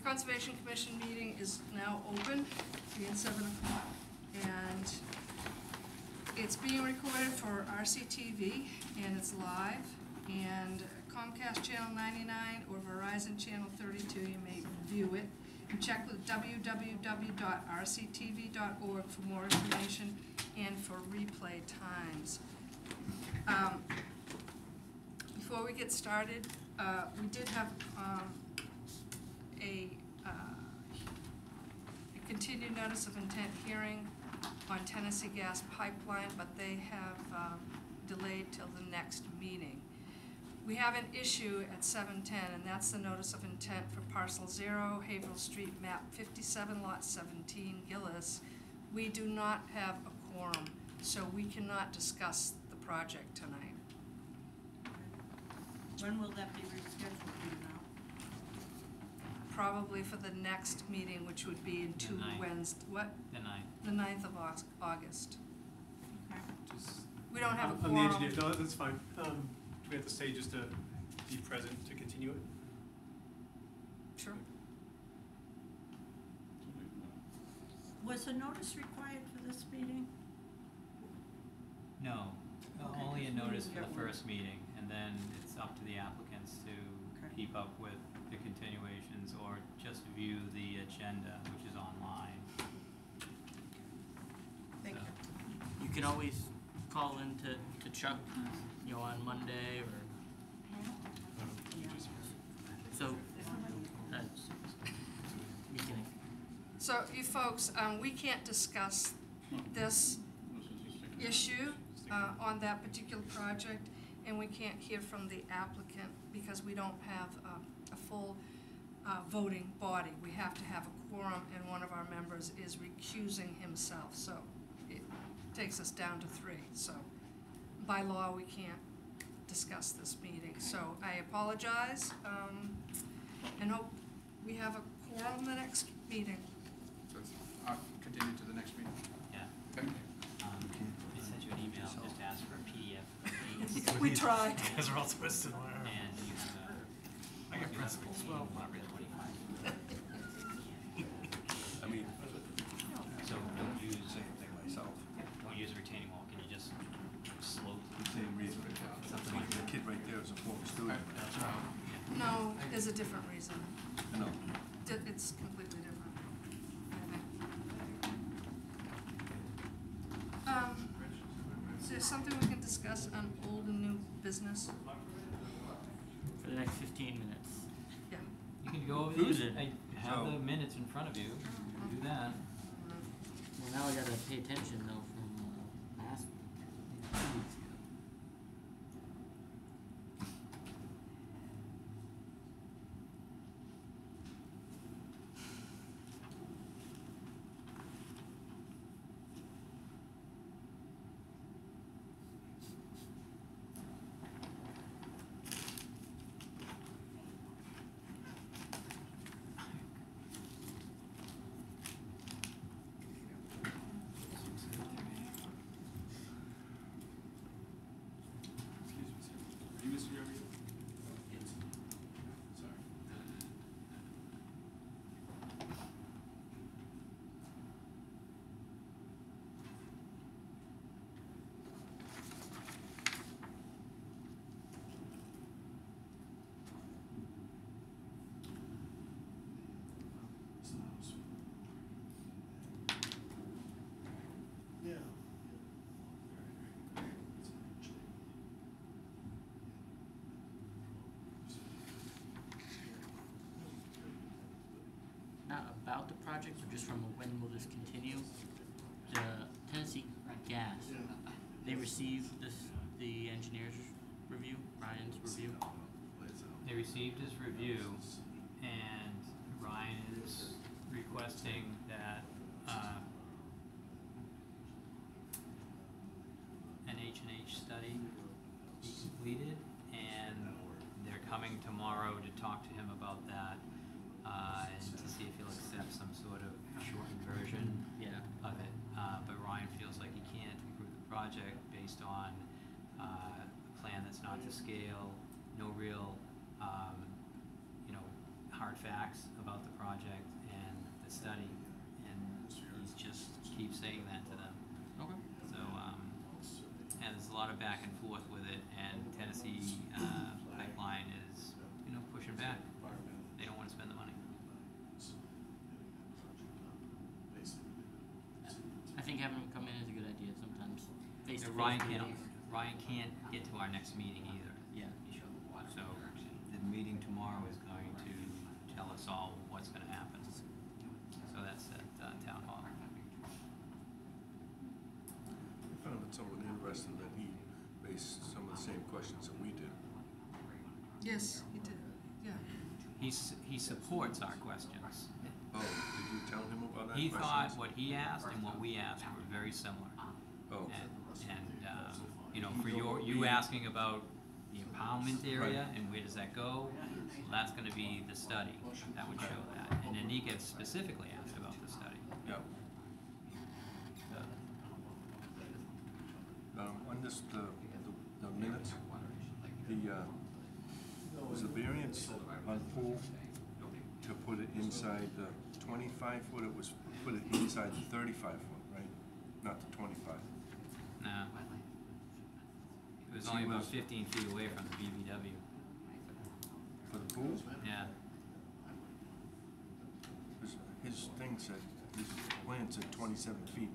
Conservation Commission meeting is now open, being 7 o'clock, and it's being recorded for RCTV, and it's live, and Comcast Channel 99 or Verizon Channel 32, you may view it. And check with www.rctv.org for more information and for replay times. Before we get started, we did have a continued notice of intent hearing on Tennessee Gas Pipeline, but they have delayed till the next meeting. We have an issue at 710, and that's the notice of intent for parcel 0, Haverhill Street, map 57, lot 17, Gillis. We do not have a quorum, so we cannot discuss the project tonight. When will that be rescheduled, do you know? Probably for the next meeting, which would be in two Wednesdays. What? The 9th. The 9th of August. Okay. We don't have a I'm quorum. the engineer. No, that's fine. Do we have to say just to be present to continue it? Sure. Was a notice required for this meeting? No, Okay. only a notice for Get the one. first meeting, and then it's up to the applicants to Okay. keep up with the continuations or just view the agenda, which is online. Thank So- you. You can always call in to Chuck, on Monday or so. Beginning. So you folks, we can't discuss this issue on that particular project, and we can't hear from the applicant because we don't have a full voting body. We have to have a quorum, and one of our members is recusing himself, so it takes us down to 3. So by law, we can't discuss this meeting. So I apologize, and hope we have a quorum the next meeting. So it's continue to the next meeting. Yeah. Thank you. They sent you an email, just ask for a PDF of these, We tried. Guys are all twisted. and you, I get principles. Well, not really. 25. I mean, So don't use, same thing myself. don't use retaining wall, can you just slope? Same reason. Something like the kid right there is a former student. No, there's a different reason. I know. It's completely different. Is there something we can discuss on old and new business? For the next 15 minutes. Yeah. You can go over Who's these, it? have So- the minutes in front of you, do that. Well, now I gotta pay attention though from last 2 weeks ago. You Mr. Jeremy? Sorry. Yeah. Not about the project, but just from a when will this continue? The Tennessee Gas, they received the engineer's review, Ryan's review. They received his review, and Ryan is requesting that an H&H study be completed, and they're coming tomorrow to talk to him about that, and to see if he'll accept some sort of shortened version Yeah. of it. But Ryan feels like he can't approve the project based on a plan that's not to scale, no real, hard facts about the project and the study, and he's just keeps saying that to them. Okay. So, and there's a lot of back and forth with it, and Tennessee Pipeline is, pushing back. They don't want to spend the money. I think having him come in is a good idea sometimes. Face to And face. Ryan can't get to our next meeting either. Yeah. So the meeting tomorrow is going to tell us all what's going to happen. So that's at Town Hall. I found it somewhat interesting that he based some of the same questions that we did. Yes, he did, yeah. He supports our questions. Oh, did you tell him about that? He thought questions? what he asked and what we asked were very similar. Oh, And for you asking about the impoundment area Right. and where does that go, well, that's gonna be the study, that would show that. And Anika specifically asked about the study. yeah. On this, the minutes, was the variance on pool to put it inside the 25 foot, it was put it inside the 35 foot, right? Not the 25. No. It was So only he about was- 15 feet away from the BBW. For the pool? Yeah. His thing said, his plan said 27 feet.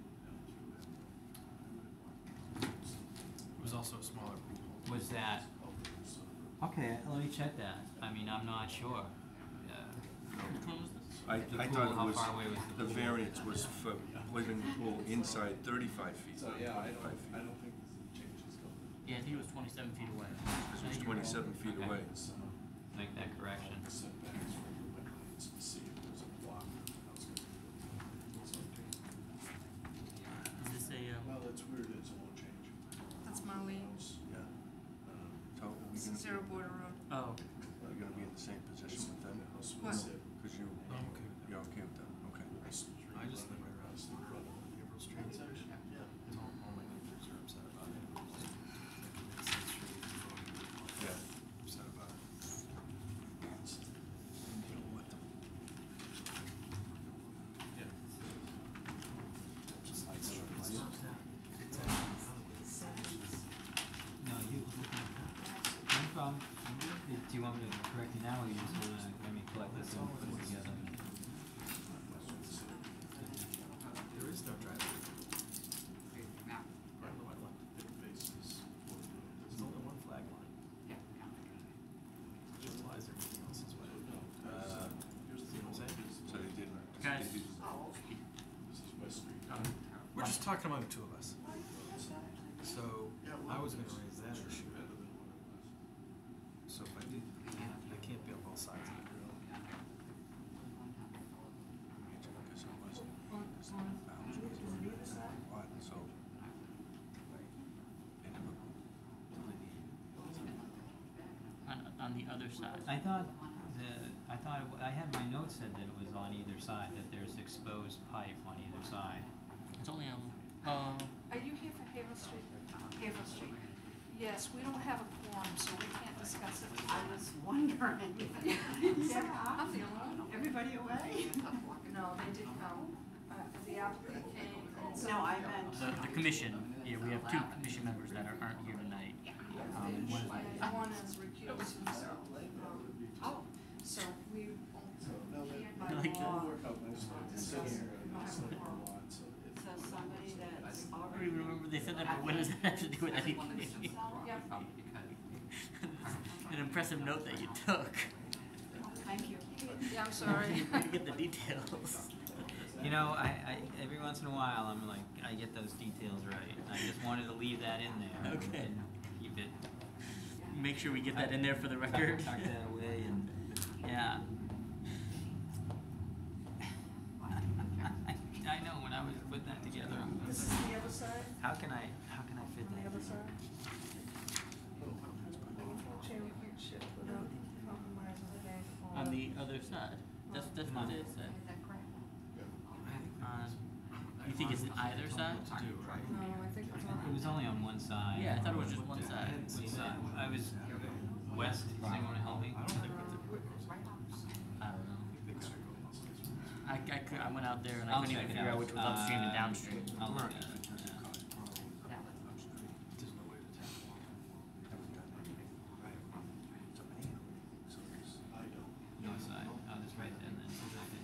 It was also a smaller pool. Was that, okay, let me check that. I mean, I'm not sure. Which one was this? I The thought pool, it how was, far away was the the pool? variance was for putting the pool inside 35 feet, not 25 feet. Yeah, I think it was 27 feet away. It was 27 feet Okay. away. Make that correction. Is this a, That's weird, it's a little change. That's Marlene, Yeah. So are we gonna Zero Border Road. oh, are we gonna be in the same position with them? What? Because I'm okay with you're okay with that, okay. I just live right around April Street. It's all my neighbors are upset about it. Yeah. Upset about it. Yeah. Just like No, no problem. Do you want me to correct you now, or you just wanna, let me collect this and put it together? there is no driveway. Right, no, I left it faces. There's only one flag line. Which implies everything else is wet. See what I'm saying? So they didn't. Guys. they didn't- We're just talking among the two of us. So, I was gonna raise that issue. So if I did, I can't be on both sides of it. I guess it wasn't. The house was on a lot, so they never delineated. on the other side. I had my notes said that it was on either side, that there's exposed pipe on either side. It's only on, Are you here for Havel Street? Havel Street. Yes, we don't have a quorum, so we can't discuss it. I was wondering. Yeah, I'm the only one. Everybody away? No, they did come. The applicant came and said. No, I meant. the commission, yeah, we have two commission members that aren't here tonight. One is recused himself. Oh. So we can't by Like that. law discuss it. So somebody that's I don't already. even remember they said that, but what does that have to do with anything? Yeah. An impressive note that you took. Thank you. Yeah, I'm sorry. You didn't get the details. I every once in a while, I'm like, I get those details right. I just wanted to leave that in there. Okay. And keep it, Make sure we get that in there for the record. tuck that away and, yeah. I know, when I was putting that together, I was This is like, the other side, how can I fit on the that? other side. Chair, we can't shift without compromising the bank. On the other side. That's what it said. You think it's either side? No, I think it's on. It was only on one side. Yeah, I thought it was just one side. One side. I was west, does anyone help me? I don't know. I went out there and I I'll couldn't check even it figure out out. which was upstream and downstream. I'll look at it, yeah. There's no way to tell. Haven't done any. Right. It's up in here. So there's- North side, oh, that's right there, and then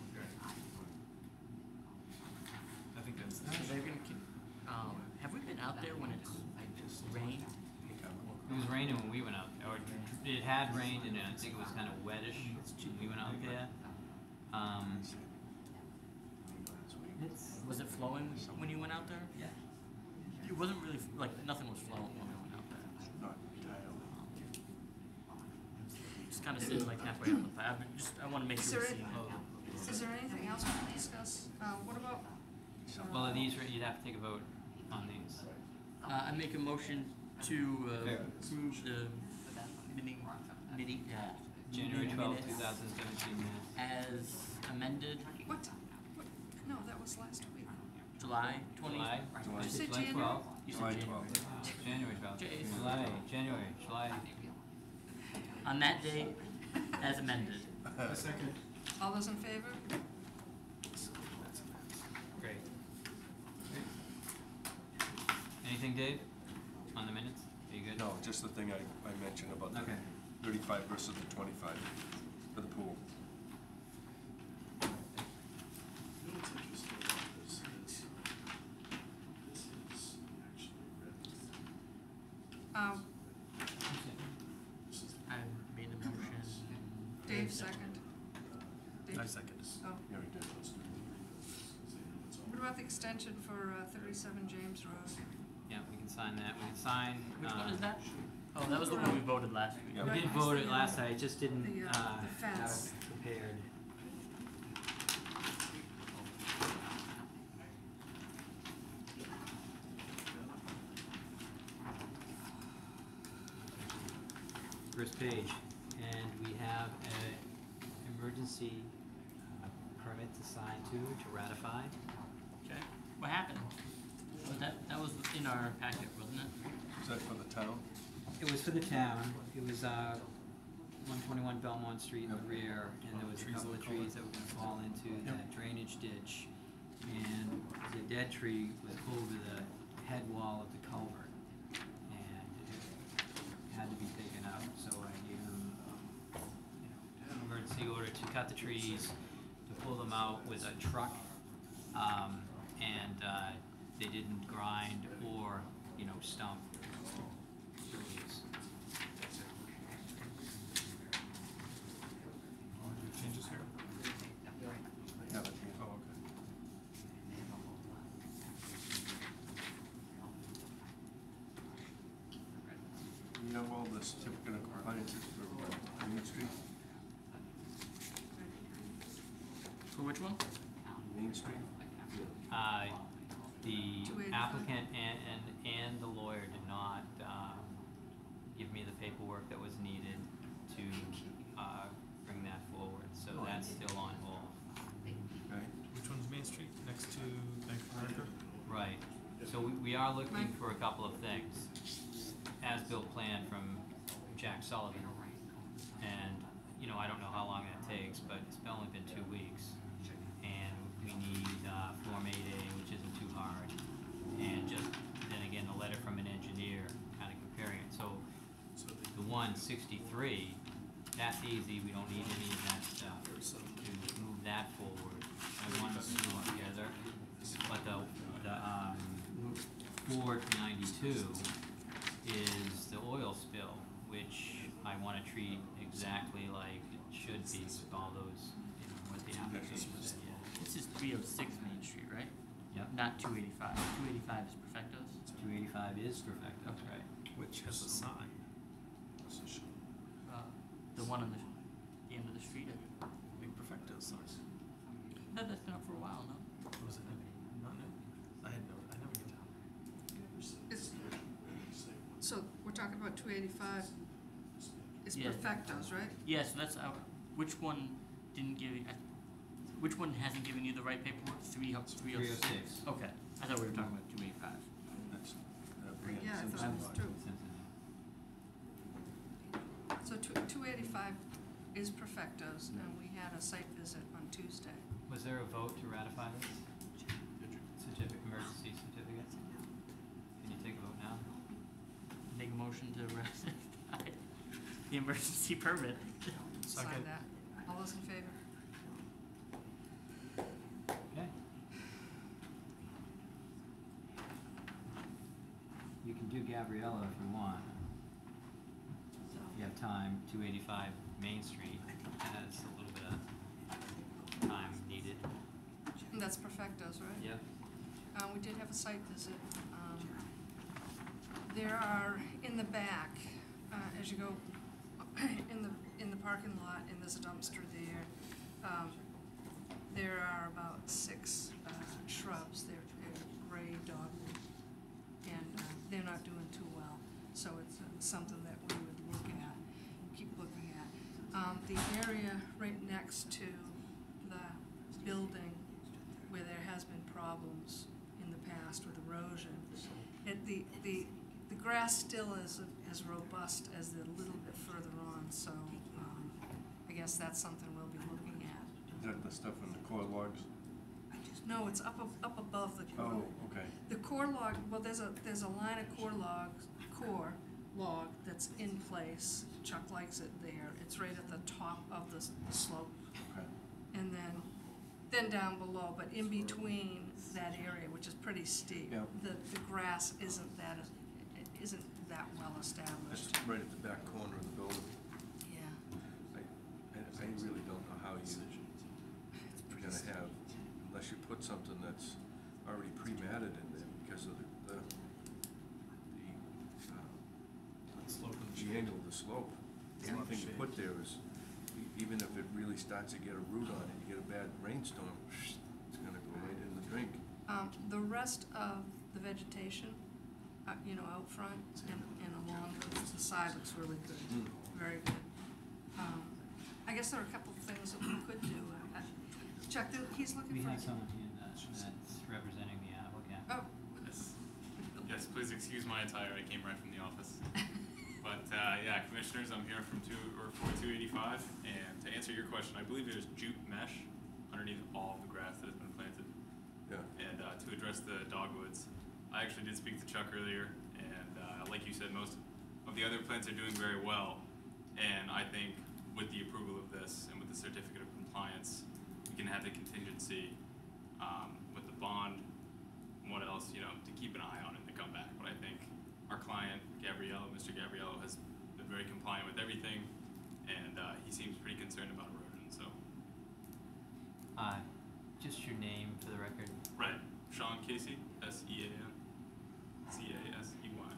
I think that's. So they're gonna keep, have we been out there when it's rained? it was raining when we went out, or it had rained, and I think it was kind of wettish when we went out there. It's, Was it flowing when you went out there? yeah. It wasn't really, like, nothing was flowing when we went out there. Not entirely. Just kinda sitting like halfway on the path, I wanna make Is sure we there see. Is there anything else we can discuss? What about? Well, are these, you'd have to take a vote on these. I make a motion to, Fair. approve the January meeting 12th, minutes 2017 minutes. as amended, What? No, that was last week. July 20th. July? July. Did you say July January? 12th? You said July January. 12th. January 12th. January. July. On that day, as amended. A second. All those in favor? Great. Anything, Dave, on the minutes? Are you good? No, just the thing I mentioned about the Okay. 35 versus the 25 for the pool. You know what's interesting about this is, this is actually red. This is. I made the motion. Dave, second. Dave? I second. Oh, You already did. what about the extension for 37 James Road? Yeah, we can sign that. We can sign. Which one is that? Oh, that was the one we voted last week. Yeah. We did vote it last night, I just didn't, The have fence. it prepared. First page, and we have an emergency permit to sign to ratify. Okay. What happened? That was in our packet, wasn't it? Is that for the town? It was for the town, it was, 121 Belmont Street in the rear, and there was a couple of trees that were gonna fall into that drainage ditch. And the dead tree was pulled to the head wall of the culvert, and it had to be taken out, so I gave them, an emergency order to cut the trees, to pull them out with a truck, and, they didn't grind or, stump the trees. Changes here? I have it here. Oh, okay. You have all the certificate of compliances for Main Street? For which one? Main Street? The 285. applicant and the lawyer did not, give me the paperwork that was needed to, bring that forward, so that's still on hold. Right? Which one's Main Street, next to Bank of America? Right, so we are looking for a couple of things. As-built plan from Jack Sullivan, and, I don't know how long that takes, but it's only been 2 weeks. And we need, Form 8A, which isn't too hard, and just, then again, a letter from an engineer, kinda comparing it, so the 163, that's easy, we don't need any of that stuff to move that forward. I want us to go together, but the 492 is the oil spill, which I wanna treat exactly like it should be with all those, what the application said, yeah. This is 306 Main Street, right? Yep, Not 285. 285 is Perfectos. 285 is perfect, that's Okay. right. Which has a sign. The one on the end of the street. Big Perfecto sign. That's been up for a while, no? Was it not new? I never knew. Is, so we're talking about 285, it's Yeah. Perfectos, right? Yeah, so that's which one didn't give you? Which one hasn't given you the right paperwork? 306. 306. Okay, I thought we were talking about 285. That's, Brian Yeah, I Simpson thought it was lot. too. So 285 is Perfectos, and we had a site visit on Tuesday. Was there a vote to ratify this emergency certificate? Can you take a vote now? Make a motion to ratify the emergency permit. Sign that. All those in favor? Okay. You can do Gabriella if you want. If you have time, 285 Main Street has a little bit of time needed. And that's Perfectos, right? Yep. We did have a site visit. There are, in the back, as you go in the parking lot, and there's a dumpster there, there are about 6 shrubs. They're gray dogwood, and they're not doing too well. So it's something that we would look at, keep looking at. The area right next to the building where there has been problems in the past with erosion, the grass still is as robust as the little bit further on, so I guess that's something we'll be looking at. Is that the stuff in the core logs? No, it's up above the core. Oh, okay. The core log, well, there's a line of core log that's in place. Chuck likes it there. It's right at the top of the slope. Okay. And then down below, but in between that area, which is pretty steep, Yeah. the grass isn't that well That's established. right at the back corner of the building. Yeah. I really don't know how you're gonna have, unless you put something that's already pre-matted in there because of the Slope and the angle of the slope. Yeah. Anything you put there is, even if it really starts to get a root on it, you get a bad rainstorm, it's gonna go right in the drink. The rest of the vegetation, out front and along the side looks really good, very good. I guess there are a couple of things that we could do. Chuck, he's looking We for. have someone here that's representing the applicant. Oh, Yes, please excuse my attire, I came right from the office. But, yeah, commissioners, I'm here from 285, and to answer your question, I believe there's jute mesh underneath all of the grass that has been planted. Yeah. And, to address the dogwoods, I actually did speak to Chuck earlier, and, like you said, most of the other plants are doing very well. And I think with the approval of this and with the certificate of compliance, we can have the contingency, with the bond, and what else, to keep an eye on it to come back. But I think our client, Mr. Gabriello, has been very compliant with everything, and he seems pretty concerned about erosion, so. Just your name for the record. Right, Sean Casey, S-E-A-N, C-A-S-E-Y.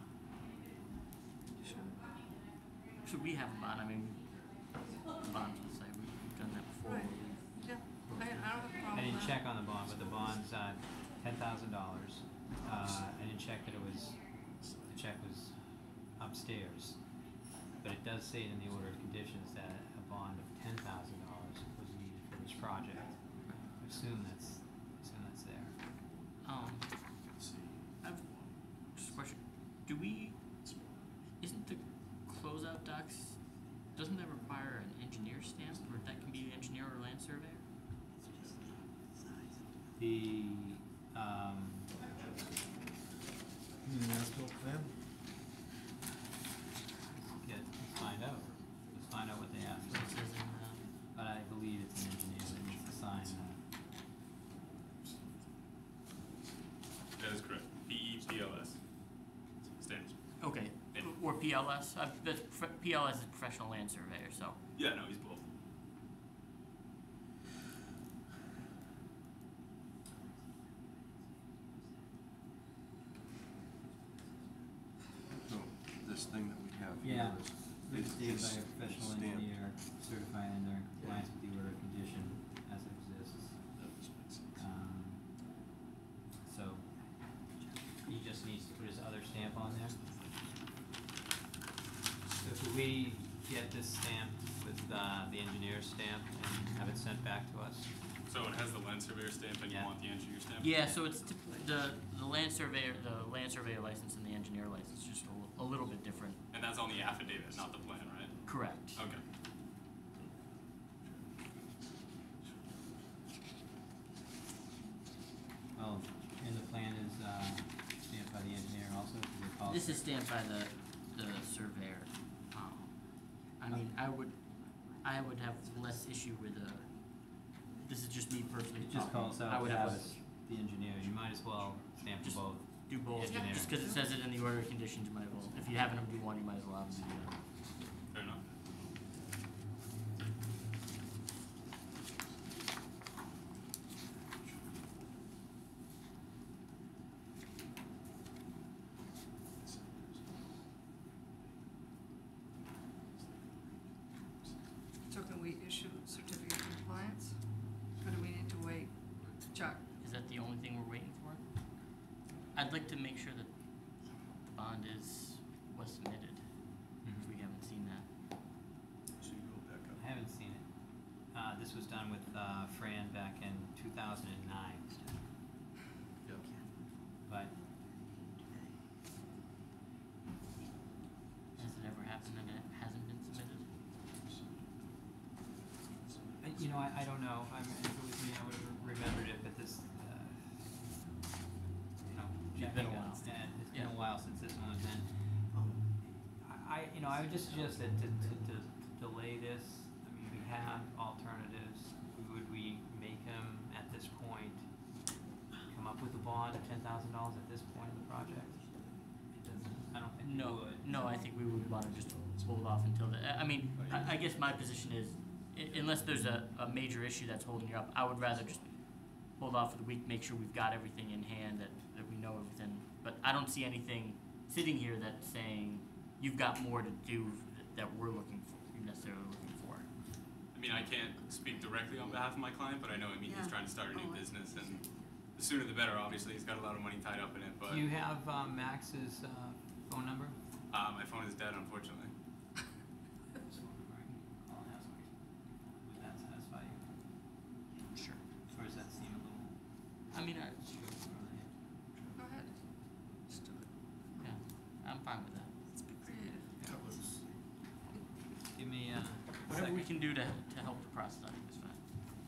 Should we have a bond? I mean, the bond's on the site, we've done that before. Right. Yeah, I don't have a problem I didn't with check that. on the bond, but the bond's $10,000. I didn't check that the check was upstairs. But it does say in the order of conditions that a bond of $10,000 was needed for this project. I assume that's there. I've just a question. Isn't the closeout docs, doesn't that require an engineer stamp, or that can be an engineer or land surveyor? The, As-built plan? let's find out. Let's find out what they asked. So it says in, But I believe it's an engineer that needs to sign that. That is correct, P-E-P-L-S, standards. okay, Yeah. or PLS, PLS is professional land surveyor, so. Yeah, no, he's both. So this thing that we have Yeah. here It's dated by a professional stamped. engineer, certified and they're in compliance with the order of condition as it exists. So, he just needs to put his other stamp on there. So could we get this stamped with, the engineer's stamp and have it sent back to us? So it has the land surveyor stamp, and you Yeah. want the engineer stamp? Yeah, so it's the land surveyor license and the engineer license, just a little bit different. And that's on the affidavit, not the plan, right? Correct. Okay. Oh, and the plan is, stamped by the engineer also, do they call it? This is stamped by the surveyor. I mean, I would have less issue with this is just me personally. It just calls I out would have Travis, the engineer, you might as well stamp Just- both. do both, Engineer. just cause it says it in the order of conditions, you might as well, if you happen to do one, you might as well have them do the other. Fair enough. So can we issue certificate of compliance? Or do we need to wait? Chuck? Is that the only thing we're waiting for? I'd like to make sure that the bond was submitted, if we haven't seen that. So you go back up. I haven't seen it. This was done with, Fran back in 2009, Yep. but Has it ever happened that it hasn't been submitted? I don't know, if it was me, I would've remembered it, but this, It's been a while. It's been Yeah. a while since this one was in. I would just suggest that to delay this, I mean, we have alternatives. Would we make him, at this point, come up with a bond of $10,000 at this point in the project? It doesn't, I don't think we would. No, I think we would wanna just hold off until I mean, I guess my position is, unless there's a major issue that's holding you up, I would rather just hold off for the week, make sure we've got everything in hand, that we know everything. But I don't see anything sitting here that's saying you've got more to do that we're necessarily looking for. I mean, I can't speak directly on behalf of my client, but I know, he's Yeah. trying to start a new Oh, I business, and the sooner the better, obviously, he's got a lot of money tied up in it, but, Do you have, Max's, phone number? my phone is dead, unfortunately. So, I'll ask him. Would that satisfy you? Sure. Or does that seem a little? I mean, Go ahead. Just do it. yeah, I'm fine with that. Let's be creative. That was, Give me a Whatever we second. can do to help the process, I think is fine.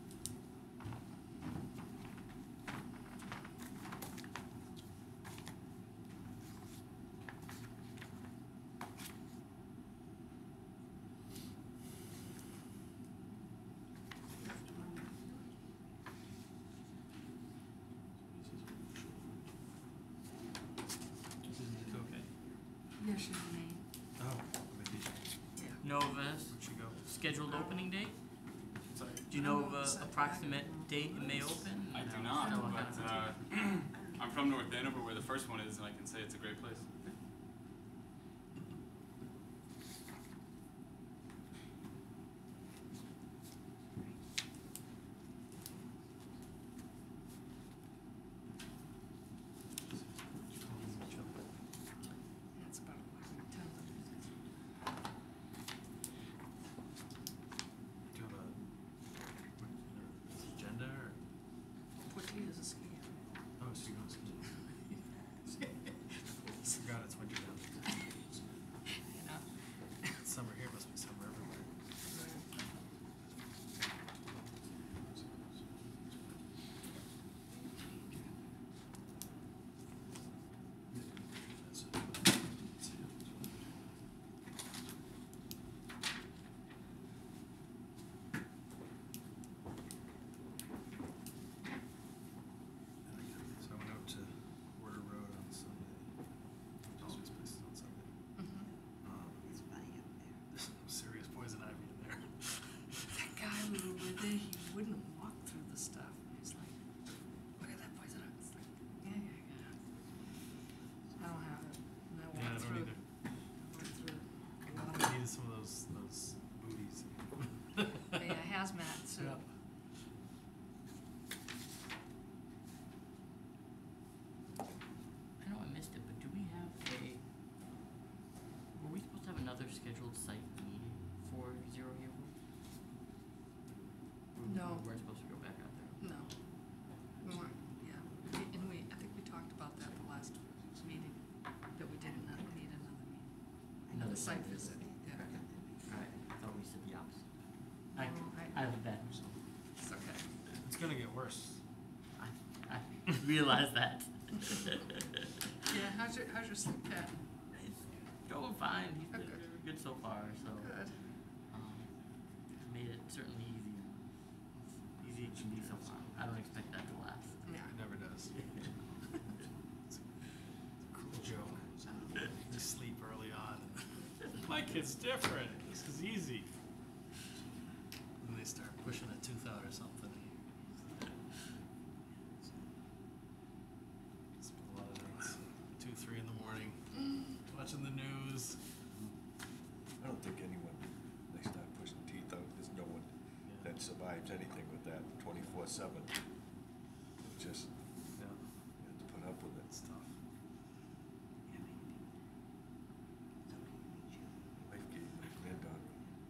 Okay. Yes, your name. oh, where did Nova's she go? scheduled opening date? Sorry. Do you know of a approximate date it may open? I do No. not, No, but, I'm from North Andover, where the first one is, and I can say it's a great place. That's about 10. Do you have this agenda or? Quickly as a scan. Oh, so you go ski. Forgot it's winter down there. You know? It's summer here, must be summer everywhere. So I went out to Porter Road on Sunday. All these places on Sunday. It's funny up there. Serious poison ivy in there. That guy we were with, he wouldn't walk through the stuff. He's like, look at that poison ivy. It's like, yeah. I don't have it. And I Yeah, I walked don't through. either. Went through. I needed some of those booties. Yeah, hazmat suit. Yeah. I know I missed it, but do we have were we supposed to have another scheduled site meeting for Zero Haverhill? No. We weren't supposed to go back out there. No. We weren't, yeah. And I think we talked about that the last meeting, that we didn't need another meeting. Another site visit, yeah. Alright, I thought we said the opposite. Oh, I have a bad It's okay. It's gonna get worse. I realize that. Yeah, how's your sleep cat? He's going fine. He's Oh, been good. very good so far. So Good. made it certainly easy. Easy it can be so far. I don't expect that to last. Yeah. It never does. It's a cool joke. You sleep early on. My kid's different. This is easy. And they start pushing a tooth out or something. Spend a lot of nights, 2, 3 in the morning, watching the news. I don't think anyone, they start pushing teeth out, there's no one that survives anything with that 24/7. It's just, Yeah, you have to put up with it. it's tough. Wife gave my granddaughter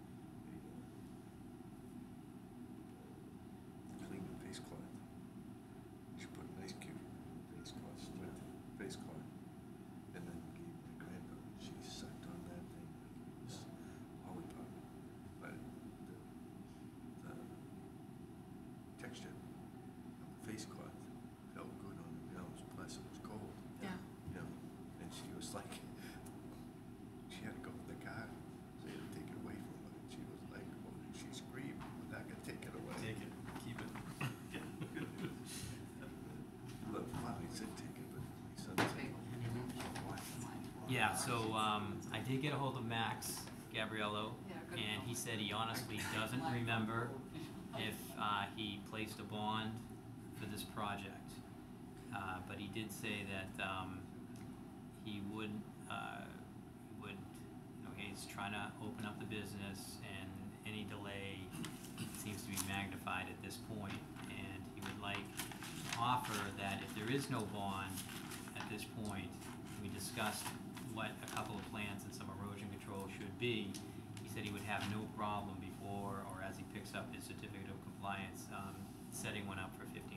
a clean face cloth. She put an ice cube in the face cloth, wet face cloth, and then gave my granddaughter. She sucked on that thing like it was lollipop. But the texture of the face cloth felt good on the nose, plus it was cold. Yeah. You know, and she was like, she had to go to the car, so they had to take it away from her. And she was like, oh, she screamed, we're not gonna take it away. Take it, keep it. Look, Mommy said take it, but my son said, Yeah, so I did get a hold of Max Gabriello, Yeah, good. and he said he honestly doesn't remember if he placed a bond for this project. But he did say that he would, you know, he's trying to open up the business, and any delay seems to be magnified at this point, and he would like to offer that if there is no bond at this point, we discussed what a couple of plans and some erosion control should be. He said he would have no problem before, or as he picks up his certificate of compliance, setting one up for $1,500.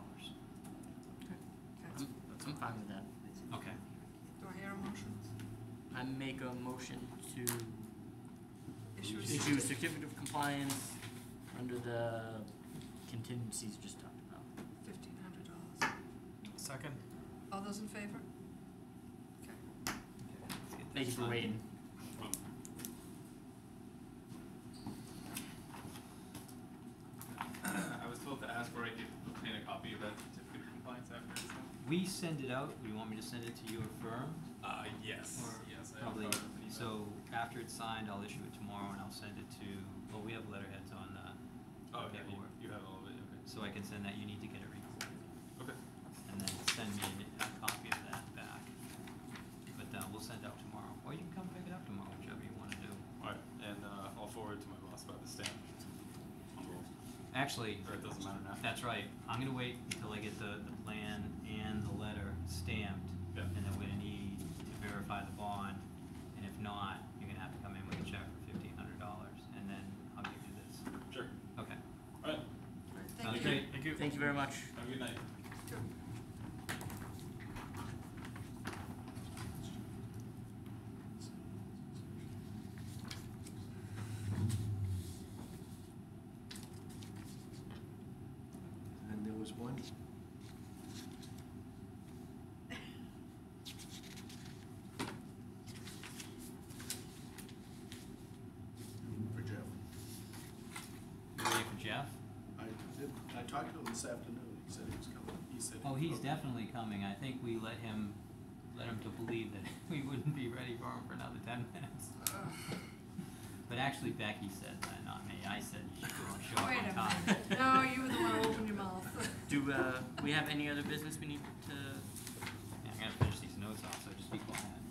I'm fine with that. Okay. Do I hear a motion? I make a motion to Issue a issue a certificate of compliance under the contingencies just talked about. $1,500. Second? All those in favor? Okay. Let's get Thank you this for done. waiting. I was told to ask where I could obtain a copy of that certificate of compliance after it's done. We send it out. Do you want me to send it to your firm? Yes. Or Yes, I Probably. have an email. So after it's signed, I'll issue it tomorrow, and I'll send it to. Well, we have letterheads on Oh, yeah, paperwork, you have all of it, okay. so I can send that. You need to get it recorded, Okay. and then send me a copy of that back. But we'll send it out tomorrow, or you can come pick it up tomorrow, whichever you want to do. Alright, and I'll forward to my boss about the stamp. Actually, Or it doesn't matter now. that's right. I'm gonna wait until I get the plan and the letter stamped, Yeah. and then we're gonna need to verify the bond. And if not, you're gonna have to come in with a check for $1,500, and then I'll give you this. Sure. Okay. Alright, Thank Sounds you. great. Thank you. Thank you very much. have a good night. and there was one, For Jeff. You waiting for Jeff? I talked to him this afternoon, he said he was coming, he said. Oh, he's definitely coming. I think we let him to believe that we wouldn't be ready for him for another 10 minutes. But actually Becky said that, not me. I said you should go and show up Wait on a time. minute. No, you were the one who opened your mouth. Do we have any other business we need to? Yeah, I'm gonna finish these notes off, so just be quiet.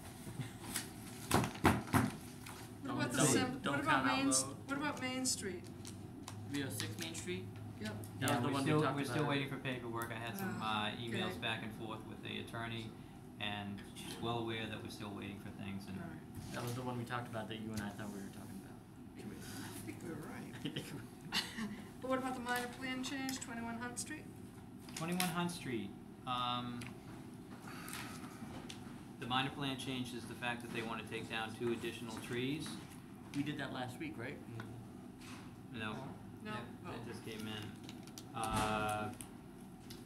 What about the Don't- don't what about count out loud. What about Main Street? 306 Main Street? Yep. That was the one we talked We're still about. waiting for paperwork. I had some emails okay. back and forth with the attorney, and she's well aware that we're still waiting for things, and All right. That was the one we talked about that you and I thought we were talking about. I think we were right. I think we- But what about the minor plan change, 21 Hunt Street? 21 Hunt Street. The minor plan change is the fact that they want to take down 2 additional trees. We did that last week, right? No, No. that just came in.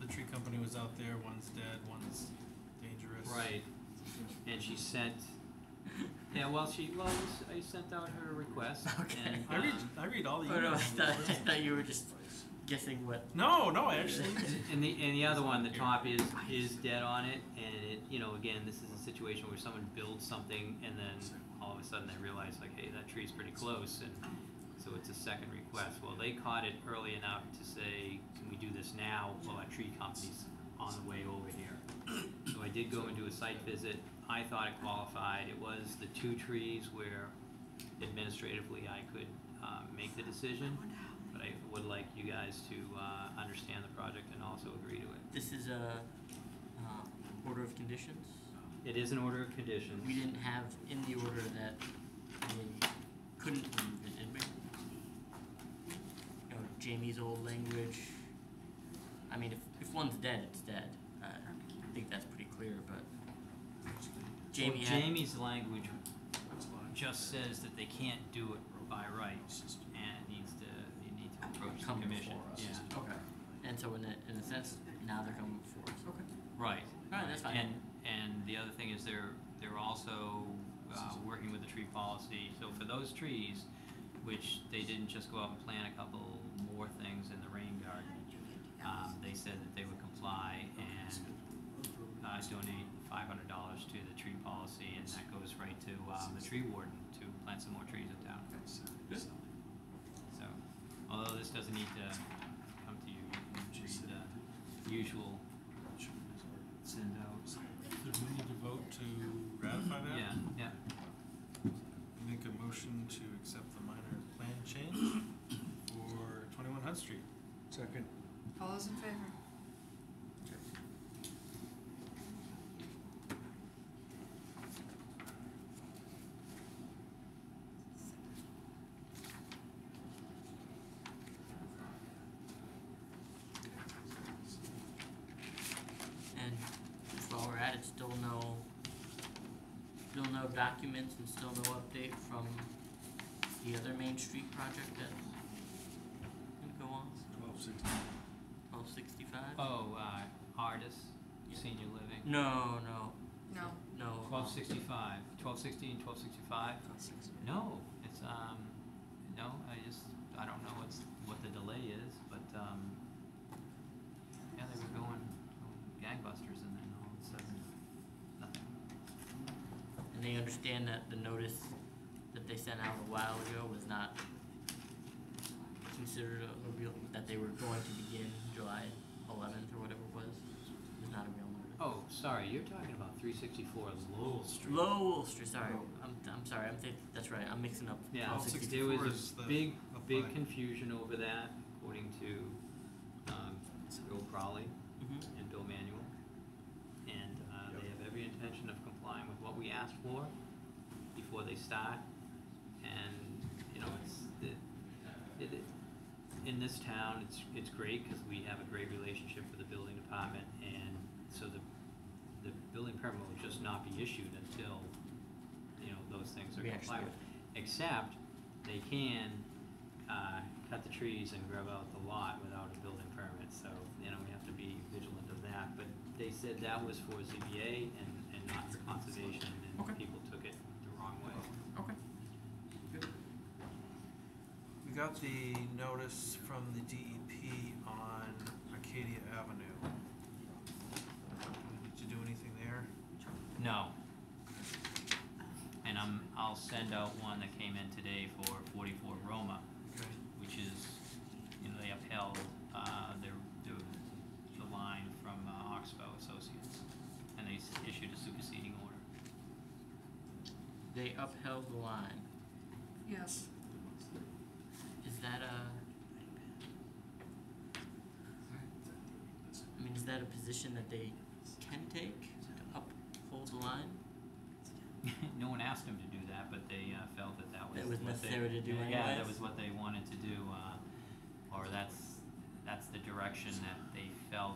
the tree company was out there, one's dead, one's dangerous. Right, and she sent, yeah, well, I sent out her request, Okay. and, I read all the Oh, no, I emails. thought you were just guessing what. No, I actually. and the other one, the top is dead on it, and it, you know, again, this is a situation where someone builds something, and then all of a sudden they realize, like, hey, that tree's pretty close, and so it's a second request. Well, they caught it early enough to say, can we do this now while our tree company's on the way over here? So I did go and do a site visit. I thought it qualified. It was the two trees where administratively I could make the decision, but I would like you guys to understand the project and also agree to it. This is a order of conditions. It is an order of conditions. We didn't have in the order that we couldn't remove it, did we? You know, Jamie's old language. I mean, if one's dead, it's dead. I think that's pretty clear, but Jamie Well, had. Jamie's language just says that they can't do it by right, and you need to approach the Come commission. before us. Yeah. Okay. And so in a sense, now they're coming before us. Okay. Right. Alright, that's fine. And the other thing is they're also working with the tree policy. So for those trees, which they didn't just go out and plant a couple more things in the rain garden, they said that they would comply and donate $500 to the tree policy, and that goes right to the tree warden to plant some more trees in town. Good. So, although this doesn't need to come to you, you can read the usual send out. So we need to vote to ratify that? Yeah. Make a motion to accept the minor plan change for 21 Hunt Street. Second. All those in favor? And just while we're at it, still no documents and still no update from the other Main Street project that's gonna go on, 1265? Oh, Artis, senior living. No. No. 1265, 1260 and 1265? No, it's, no, I don't know what the delay is, but, yeah, they were going gangbusters and then all of a sudden, nothing. And they understand that the notice that they sent out a while ago was not considered a real, that they were going to begin July 11th or whatever it was not a real notice. Oh, sorry, you're talking about 364 Lowell Street. Lowell Street, sorry, I'm sorry, that's right, I'm mixing up Yeah, 1260. there was is the a big apply. confusion over that, according to Bill Crowley Mhm. and Bill Manuel. And they have every intention of complying with what we asked for before they start. And, you know, in this town, it's great because we have a great relationship with the building department, and so the building permit will just not be issued until, you know, those things are We actually complied with. Except they can cut the trees and grub out the lot without a building permit, so, you know, we have to be vigilant of that. But they said that was for ZBA and not for conservation, and Okay. people took it the wrong way. Okay. We got the notice from the DEP on Arcadia Avenue. Did you do anything there? No. And I'll send out one that came in today for 44 Roma, Okay. which is, you know, they upheld the line from Oxbow Associates, and they issued a superseding order. They upheld the line. Yes. Is that is that a position that they can take to uphold the line? No one asked them to do that, but they felt that was That was what necessary to do Yeah, that anyways? was what they wanted to do, or that's the direction that they felt.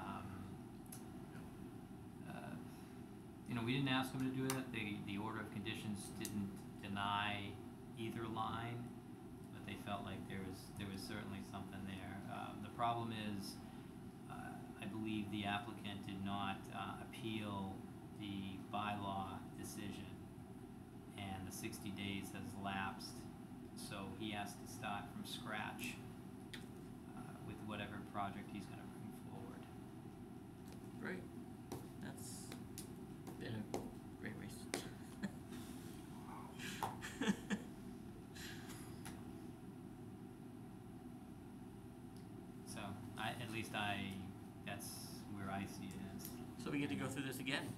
You know, we didn't ask them to do that. The order of conditions didn't deny either line, but they felt like there was certainly something there. The problem is, I believe the applicant did not appeal the bylaw decision, and the 60 days has lapsed, so he has to start from scratch with whatever project he's gonna bring forward. Great. That's been a great race. So, that's where I see it as. So we get to go through this again.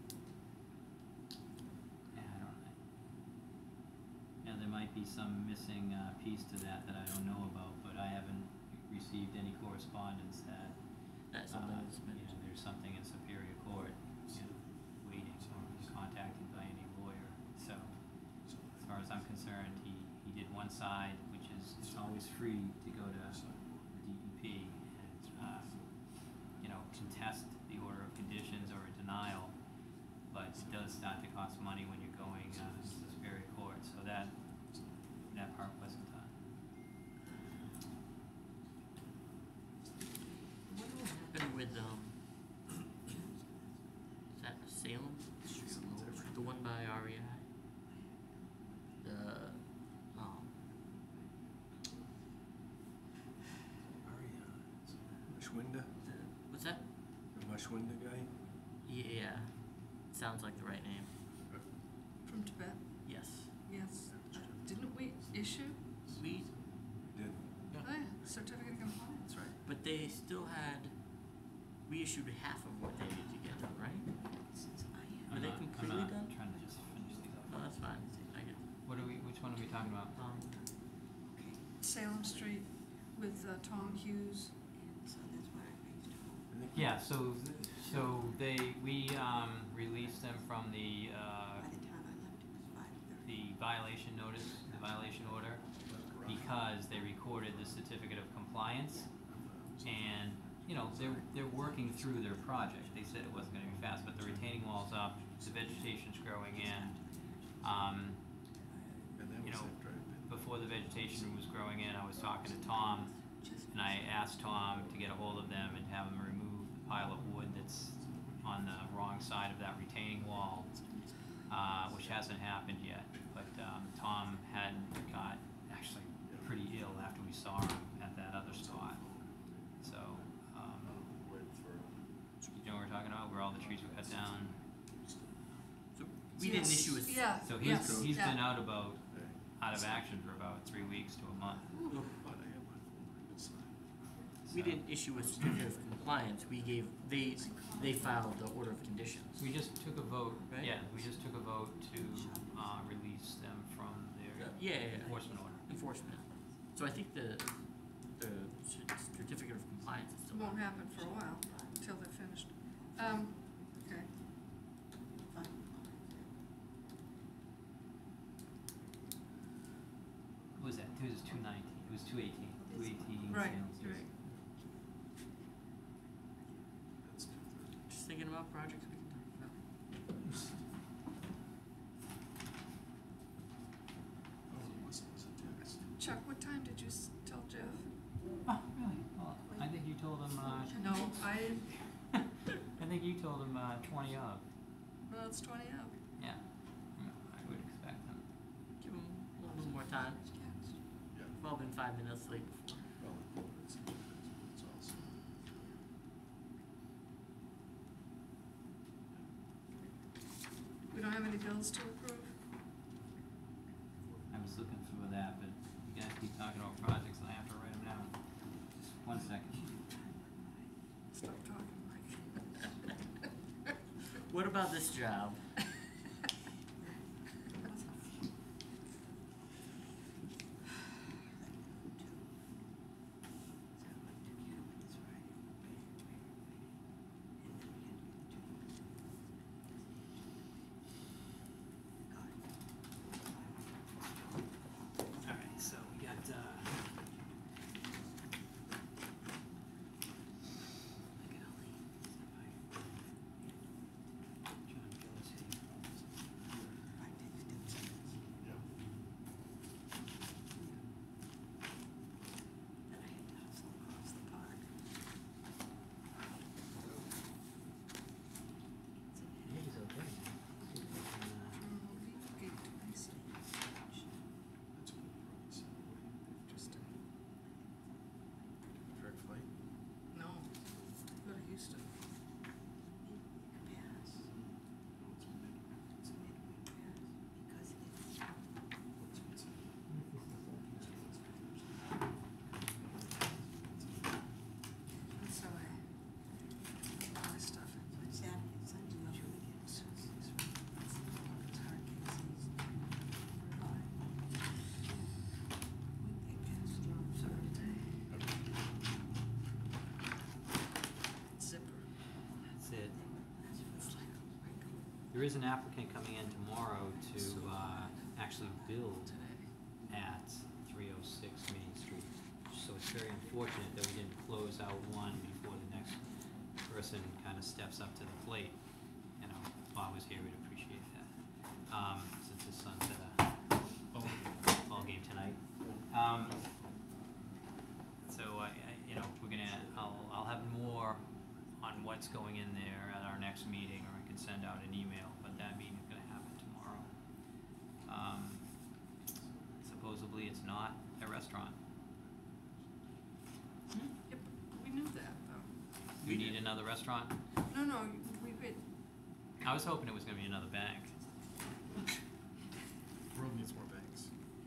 Yeah, I don't know. Yeah, there might be some missing piece to that I don't know about, but I haven't received any correspondence that, That's something that's been. there's something in Superior Court, waiting, or contacted by any lawyer. So, as far as I'm concerned, he did one side, which is, it's always free to go to the DEP and, contest the order of conditions or a denial, but it does start to cost money when you're going to Superior Court, so that part wasn't done. What will happen with is that Salem? The one by REI? The Mushwinda? what's that? The Mushwinda guy? Yeah. Sounds like the right name. From Tibet, Yes. yes. Didn't we issue, We Did. oh yeah, certificate of compliance, right? but they still had we issued half of what they needed to get done, right? Are they completely I'm done? trying to just finish these up. No, that's fine. I get Which one are we talking about? Salem Street with Tom Hughes. I think Yeah, we released them from the violation notice, the violation order, because they recorded the certificate of compliance, and, they're working through their project. They said it wasn't gonna be fast, but the retaining wall's up, the vegetation's growing in. And that You was know, after I'd been. Before the vegetation was growing in, I was talking to Tom, and I asked Tom to get a hold of them and have them remove the pile of wood that's on the wrong side of that retaining wall, which hasn't happened yet. But Tom got actually pretty ill after we saw him at that other spot. So, you know what we're talking about, where all the trees were cut down? So we didn't Yes. issue a Yeah, So yes, he's yeah. been out of action for about 3 weeks to a month. But I have my phone, it's we So- didn't issue a certificate of compliance. We gave they filed the order of conditions. We just took a vote, Right? yeah, we just took a vote to release them from their Yeah. enforcement order. Enforcement. So I think the certificate of compliance is It still won't happen for a while, until they're finished. Okay. What was that? It was 219, it was 218, 218 Right, sales. right. That's 2:30. just thinking about projects we can talk about. Oh, it was a text. Chuck, what time did you tell Jeff? Oh, really? Well, I think you told him, No, I didn't, I think you told him 20 of. well, it's 20 up. Yeah, I would expect them. Give them a little bit more time. Yeah. We've all been 5 minutes late before. Well, it's also. We don't have any bills to approve? I was looking through that, but you guys keep talking about projects and I have to write them down. Just 1 second. Stop talking, Mike. What about this job? Alright, so we got, John Gillespie. There is an applicant coming in tomorrow to actually build at 306 Main Street. So it's very unfortunate that we didn't close out one before the next person kind of steps up to the plate. You know, if Bob was here, we'd appreciate that. Since his son's at a ball game tonight. So you know, I'll have more on what's going in there at our next meeting, or I can send out an email, but that meeting is gonna happen tomorrow. Supposedly it's not a restaurant. Yep, we knew that, though. We need another restaurant? No, we, I was hoping it was gonna be another bank. World needs more banks.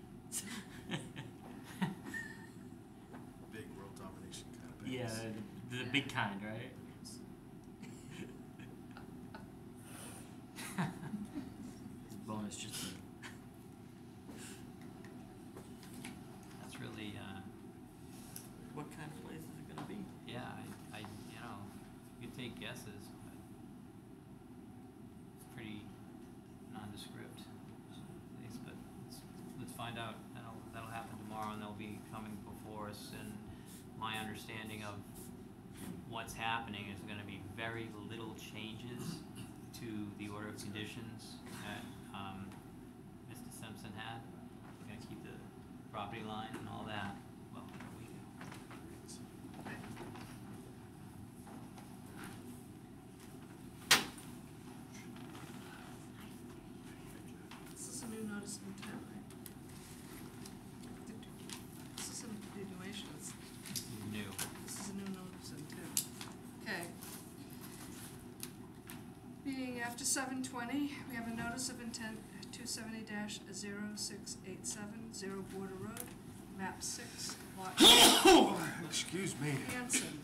Big world domination kind of banks. Yeah, the big kind, right? Bonus just to That's really, what kind of place is it gonna be? yeah, I you know, you could take guesses, but it's pretty nondescript, at least, but let's find out. That'll happen tomorrow, and they'll be coming before us, and my understanding of what's happening is gonna be very little changes to the order of conditions that, Mr. Simpson had. We're gonna keep the property line and all that. Well, we do. this is a new notice of intent, right? This isn't a continuation, This is new. this is a new notice of intent. Okay. Being after 7:20, we have a notice of intent 270-0687, 0 Border Road, map 6, lot Excuse me. Hanson.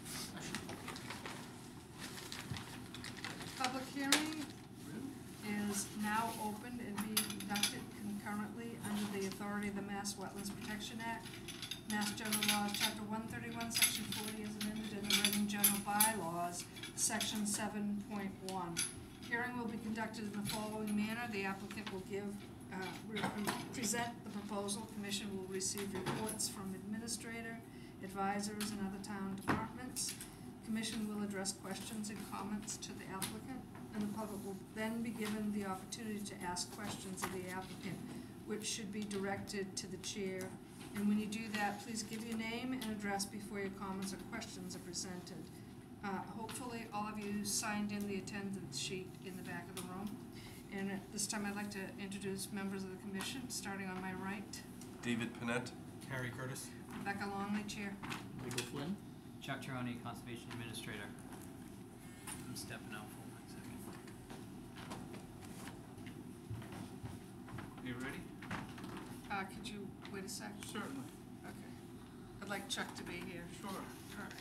Public hearing is now open and being conducted concurrently under the authority of the Mass Wetlands Protection Act, Mass General Law, Chapter 131, Section 40 as amended, and the Reading General Bylaws, Section 7.1. Hearing will be conducted in the following manner. The applicant will present the proposal. Commission will receive reports from administrator, advisors, and other town departments. Commission will address questions and comments to the applicant, and the public will then be given the opportunity to ask questions of the applicant, which should be directed to the chair. And when you do that, please give your name and address before your comments or questions are presented. Hopefully, all of you signed in the attendance sheet in the back of the room. And at this time, I'd like to introduce members of the commission, starting on my right. David Panett. Harry Curtis. Rebecca Longley, Chair. Michael Flynn? Chuck Chironi, Conservation Administrator. I'm stepping out for 1 second. You ready? Could you wait a sec? Certainly. Okay. I'd like Chuck to be here. Sure. All right.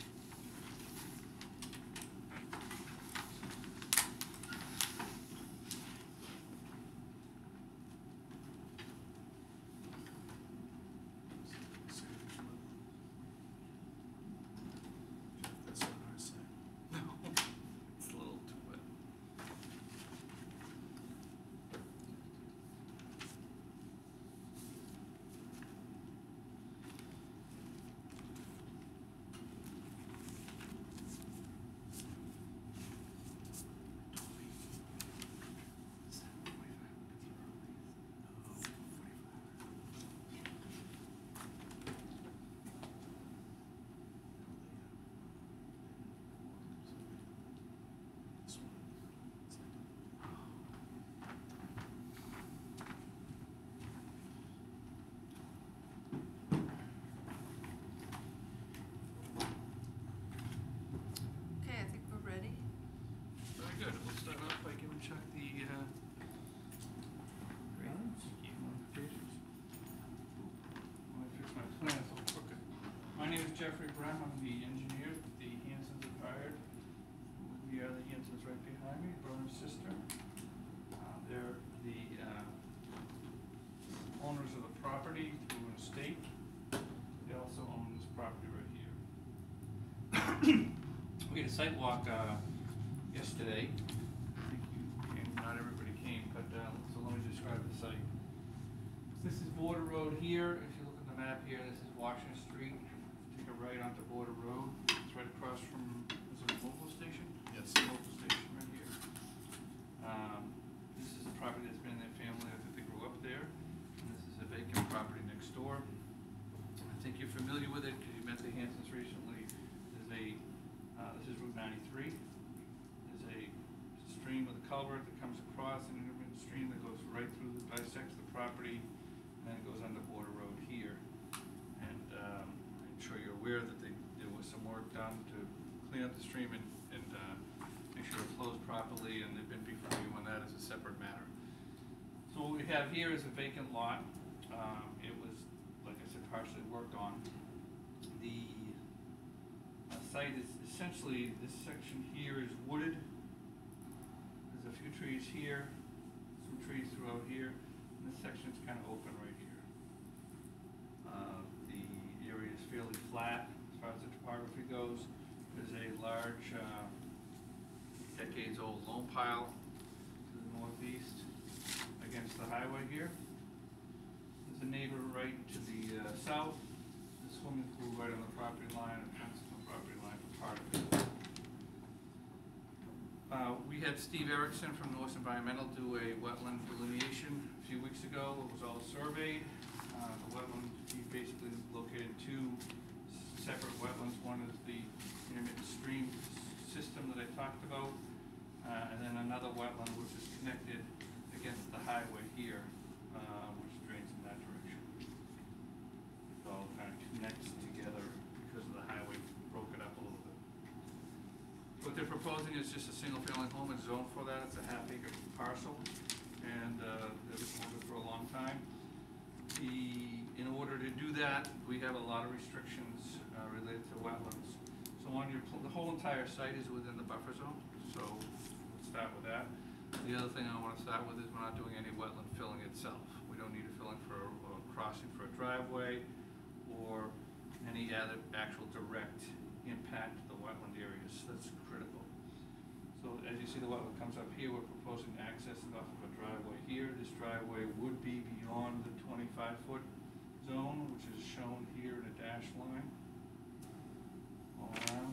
That's on our side. No, it's a little too wet. Okay, I think we're ready. Very good. We'll start off by giving Chuck the, Great. Thank you. modifications. When I fix my plans, I'll cook it. My name is Jeffrey Brem, I'm the engineer that the Hansons have hired. We are the Hansons right behind me, brother and sister. They're the owners of the property through an estate. They also own this property right here. We had a site walk yesterday. I think you came, not everybody Border Road here, if you look at the map here, this is Washington Street. Take a right onto Border Road. It's right across from, is it a local station? Yes. Local station right here. This is a property that's been in their family, I think they grew up there. And this is a vacant property next door. I think you're familiar with it because you met the Hansons recently. There's a, this is Route 93. There's a stream with a culvert that comes across, an intermittent stream that goes right through, bisects the property, and then it goes under Border Road here. And I'm sure you're aware that there was some work done to clean up the stream and make sure it flows properly, and they've been before you on that as a separate matter. So what we have here is a vacant lot. It was, like I said, partially worked on. The site is essentially, this section here is wooded. There's a few trees here, some trees throughout here, and this section is kind of open right here. The area is fairly flat as far as the topography goes. There's a large, decades-old loam pile to the northeast against the highway here. There's a neighbor right to the south. The swimming pool right on the property line, and fence on the property line for part of it. We had Steve Erickson from Norse Environmental do a wetland delineation a few weeks ago. It was all surveyed. The wetland, he basically located two separate wetlands. One is the intermittent stream system that I talked about, and then another wetland which is connected against the highway here, which drains in that direction. It all kind of connects together because of the highway broke it up a little bit. What they're proposing is just a single-family home and zone for that. It's a half-acre parcel, and they've been holding it for a long time. In order to do that, we have a lot of restrictions related to wetlands. So on the whole entire site is within the buffer zone, so let's start with that. The other thing I want to start with is we're not doing any wetland filling itself. We don't need a filling for a crossing for a driveway or any other actual direct impact to the wetland areas. That's critical. So as you see, the wetland comes up here. We're proposing to access it off of a driveway here. This driveway would be beyond the 25-foot zone, which is shown here in a dashed line all around.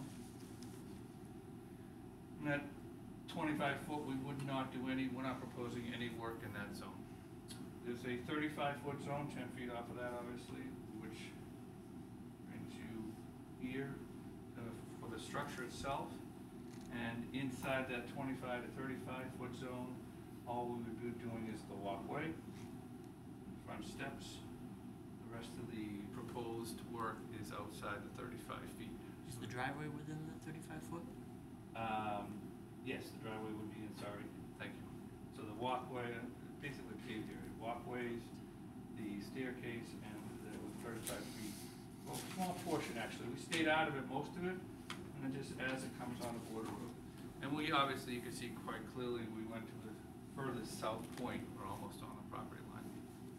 And that 25-foot, we would not do we're not proposing any work in that zone. There's a 35-foot zone, 10 feet off of that, obviously, which brings you here for the structure itself. And inside that 25 to 35-foot zone, all we would be doing is the walkway, front steps. The rest of the proposed work is outside the 35 feet. Is the driveway within the 35-foot? Yes, the driveway would be in, sorry, thank you. So the walkway, basically paved area, walkways, the staircase, and the 35 feet. Well, a small portion actually. We stayed out of it, most of it, and then just as it comes on the border road. And we obviously, you can see quite clearly, we went to the furthest south point. We're almost on the property line.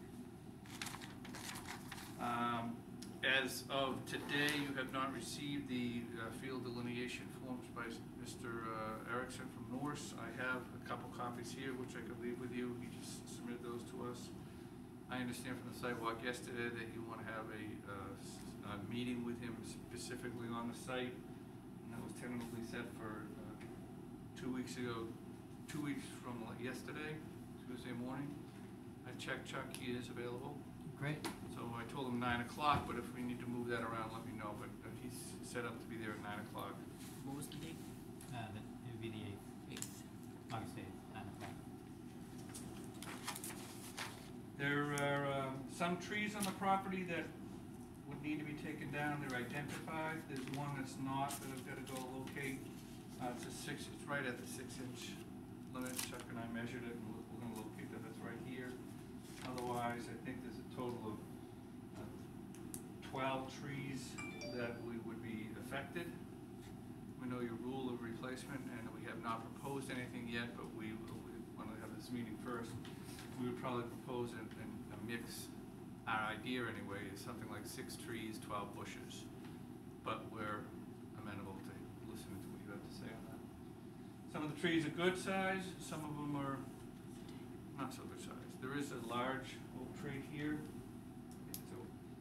As of today, you have not received the field delineation forms by Mr. Erickson from Norse. I have a couple copies here, which I could leave with you. He just submitted those to us. I understand from the sidewalk yesterday that you want to have a meeting with him specifically on the site, and that was tentatively set for 2 weeks ago, 2 weeks from yesterday, Tuesday morning. I checked Chuck, he is available. Great. So I told him 9 o'clock, but if we need to move that around, let me know, but he's set up to be there at 9 o'clock. What was the date? It would be the 8th, August 8th, 9 o'clock. There are some trees on the property that would need to be taken down. They're identified. There's one that's not that I've got to go locate. It's right at the 6-inch limit. Chuck and I measured it, and we're going to locate that. That's right here. Otherwise, I think there's a total of 12 trees that would be affected. We know your rule of replacement, and we have not proposed anything yet, but we want to have this meeting first. We would probably propose a mix. Our idea, anyway, is something like 6 trees, 12 bushes. But we're amenable to listening to what you have to say on that. Some of the trees are good size, some of them are not so good size. There is a large oak tree here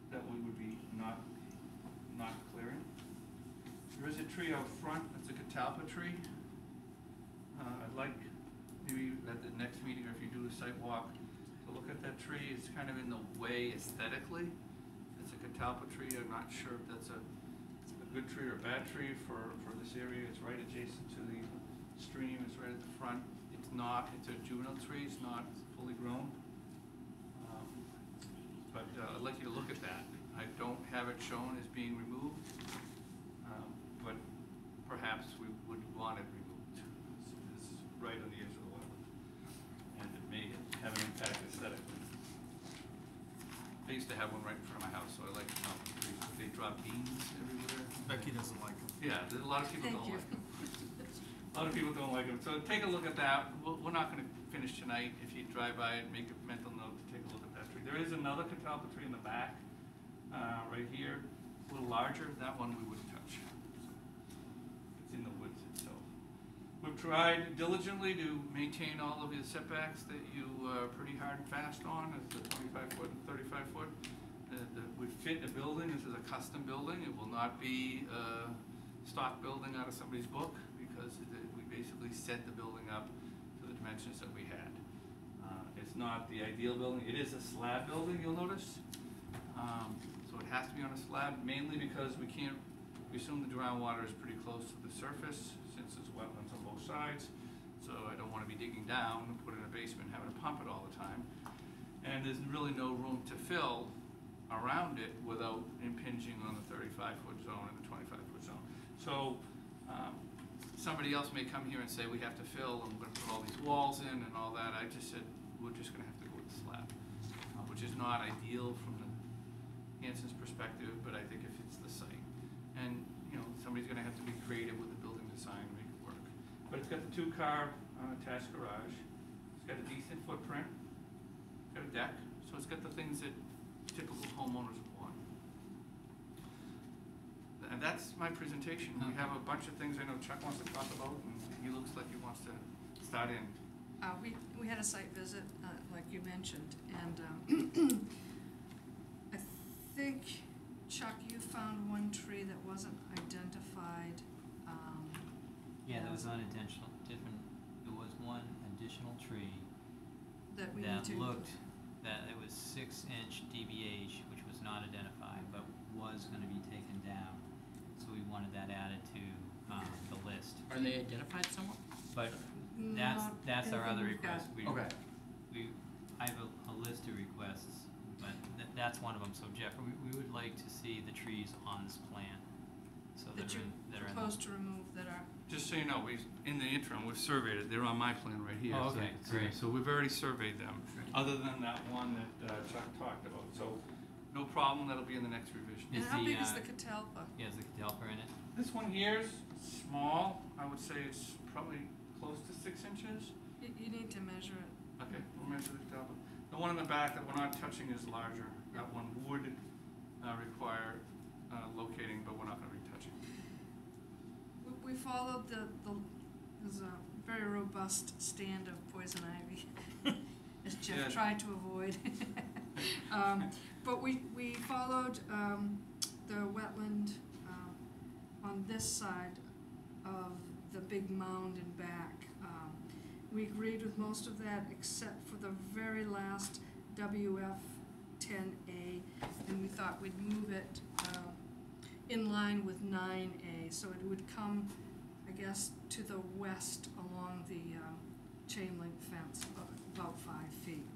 that we would be not clearing. There is a tree out front, it's a catalpa tree. I'd like maybe at the next meeting, or if you do a site walk, to look at that tree. It's kind of in the way aesthetically. It's a catalpa tree. I'm not sure if that's a good tree or a bad tree for this area. It's right adjacent to the stream. It's right at the front. It's not, it's a juvenile tree. It's not fully grown. But I'd like you to look at that. I don't have it shown as being removed, but perhaps we would want it removed. It's right on the edge of the wetland, and it may have an impact aesthetically. I used to have one right in front of my house, so I like how they drop beans everywhere. Becky doesn't like them. Yeah, a lot of people Thank don't you. like them. A lot of people don't like them, so take a look at that. We're not gonna finish tonight. If you drive by it, make a mental note to take a look at that tree. There is another catalpa tree in the back, right here, a little larger. That one we wouldn't touch. It's in the woods itself. We've tried diligently to maintain all of the setbacks that you are pretty hard and fast on, as the 25-foot and 35-foot. We fit the building. This is a custom building. It will not be a stock building out of somebody's book, because we basically set the building up to the dimensions that we had. It's not the ideal building. It is a slab building, you'll notice. So it has to be on a slab, mainly because we assume the groundwater is pretty close to the surface, since there's wetlands on both sides. So I don't want to be digging down and put it in a basement, having to pump it all the time. And there's really no room to fill around it without impinging on the 35-foot zone and the 25-foot zone. So somebody else may come here and say we have to fill, and we're going to put all these walls in and all that. I just said we're just going to have to go with the slab, which is not ideal from the Hanson's perspective, but I think it fits the site. And you know, somebody's going to have to be creative with the building design to make it work. But it's got the 2-car attached garage. It's got a decent footprint. It's got a deck, so it's got the things that typical homeowners would want. And that's my presentation. We have a bunch of things I know Chuck wants to talk about, and he looks like he wants to start in. We had a site visit, like you mentioned, and I think, Chuck, you found one tree that wasn't identified. Yeah, that was unintentional, different, there was one additional tree That we need that to. looked, that it was 6-inch DBH, which was not identified, but was gonna be taken down. So we wanted that added to, the list. Are they identified somewhere? But Not that's our other anything we've got. request. Okay. I have a list of requests, but that's one of them. So Jeff, we would like to see the trees on this plan. So That you that are in propose to remove that are, Just so you know, in the interim, we've surveyed it. They're on my plan right here. Oh, so okay, you can see. great. So we've already surveyed them, other than that one that Chuck talked about. So no problem, that'll be in the next revision. and Is how the, big is the catalpa? Yeah, is the caliper in it? This one here is small. I would say it's probably close to 6 inches. You need to measure it. Okay, we'll measure the top. The one in the back that we're not touching is larger. That one would require locating, but we're not gonna be touching. We followed there's a very robust stand of poison ivy, as Jeff Yeah. tried to avoid. But we followed the wetland on this side of the big mound in back. We agreed with most of that except for the very last WF 10A, and we thought we'd move it in line with 9A, so it would come, I guess, to the west along the chain link fence, about 5 feet.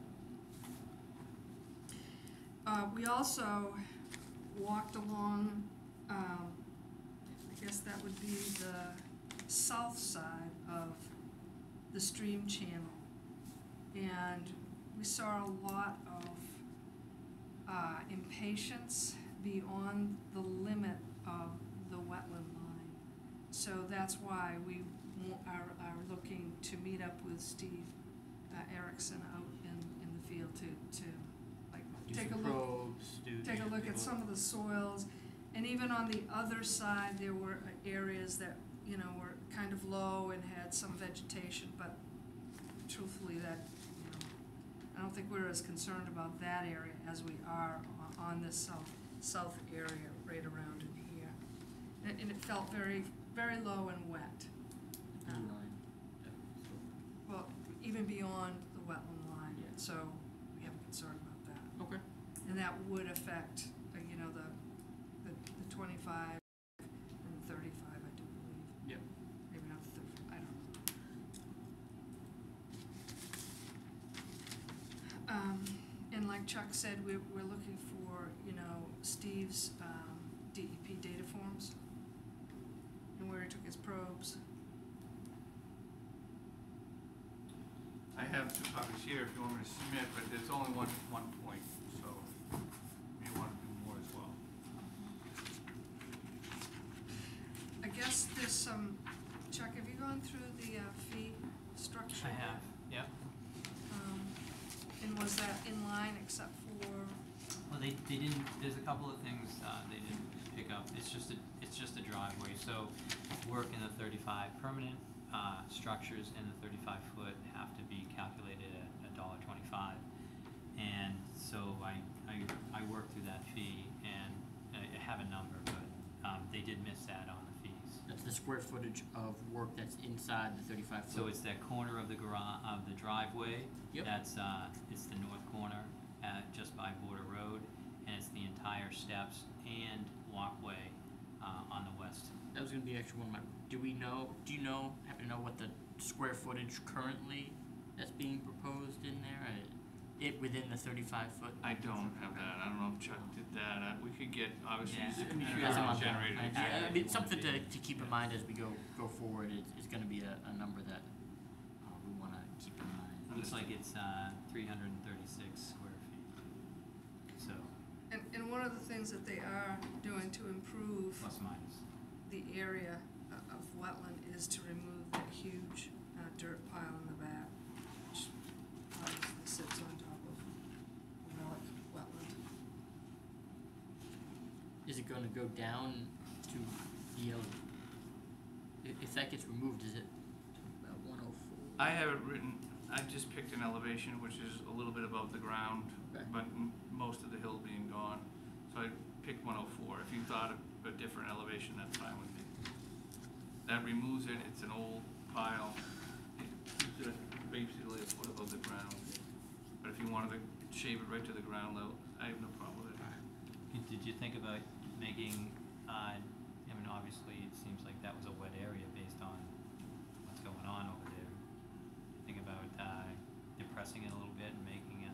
We also walked along, I guess that would be the south side of the stream channel, and we saw a lot of impatience beyond the limit of the wetland line. So that's why we are looking to meet up with Steve Erickson out in the field to like Do take a some look. probes, Take a look at some of the soils, and even on the other side, there were areas that, you know, were kind of low and had some vegetation, but truthfully, that, you know, I don't think we're as concerned about that area as we are on this south area right around in here. And it felt very, very low and wet. Blue line. Well, even beyond the wetland line, Yeah. so we have a concern about that. Okay. And that would affect, you know, the 25 and the 35, I do believe. Yep. Maybe not the 30, I don't know. And like Chuck said, we're looking for, you know, Steve's DEP data forms and where he took his probes. I have 2 copies here if you want me to submit, but there's only one point, so you want to do more as well. I guess there's some, Chuck, have you gone through the fee structure? I have, yep. And was that in line except for, Well, they didn't, there's a couple of things, they didn't pick up. It's just a driveway, so work in the 35 permanent, structures in the 35 foot have to be calculated at $1.25. And so I worked through that fee and I have a number, but, they did miss that on the fees. That's the square footage of work that's inside the 35 foot. So it's that corner of the of the driveway. Yep. That's, it's the north corner, just by Border Road, and it's the entire steps and walkway, on the west. That was gonna be actually one of my, do you happen to know what the square footage currently that's being proposed in there? It within the 35 foot? I don't have that. I don't know if Chuck did that. We could get, obviously, Yeah. you You guys guys have have generated. I mean, something to keep in mind as we go forward is gonna be a number that we wanna keep in mind. Looks like it's 336 square feet. So, and one of the things that they are doing to improve plus minus. the area of wetland is to remove that huge dirt pile in the back, which obviously sits on top of relic wetland. Is it gonna go down to the, if that gets removed, is it about 104? I have it written, I just picked an elevation which is a little bit above the ground, Okay. but most of the hill being gone. So I picked 104. If you thought of a different elevation, that's fine with me. That removes it, it's an old pile. It's basically a foot above the ground. But if you wanted to shave it right to the ground level, I have no problem with it. Did you think about making, I mean, obviously, it seems like that was a wet area based on what's going on over there. Think about depressing it a little bit and making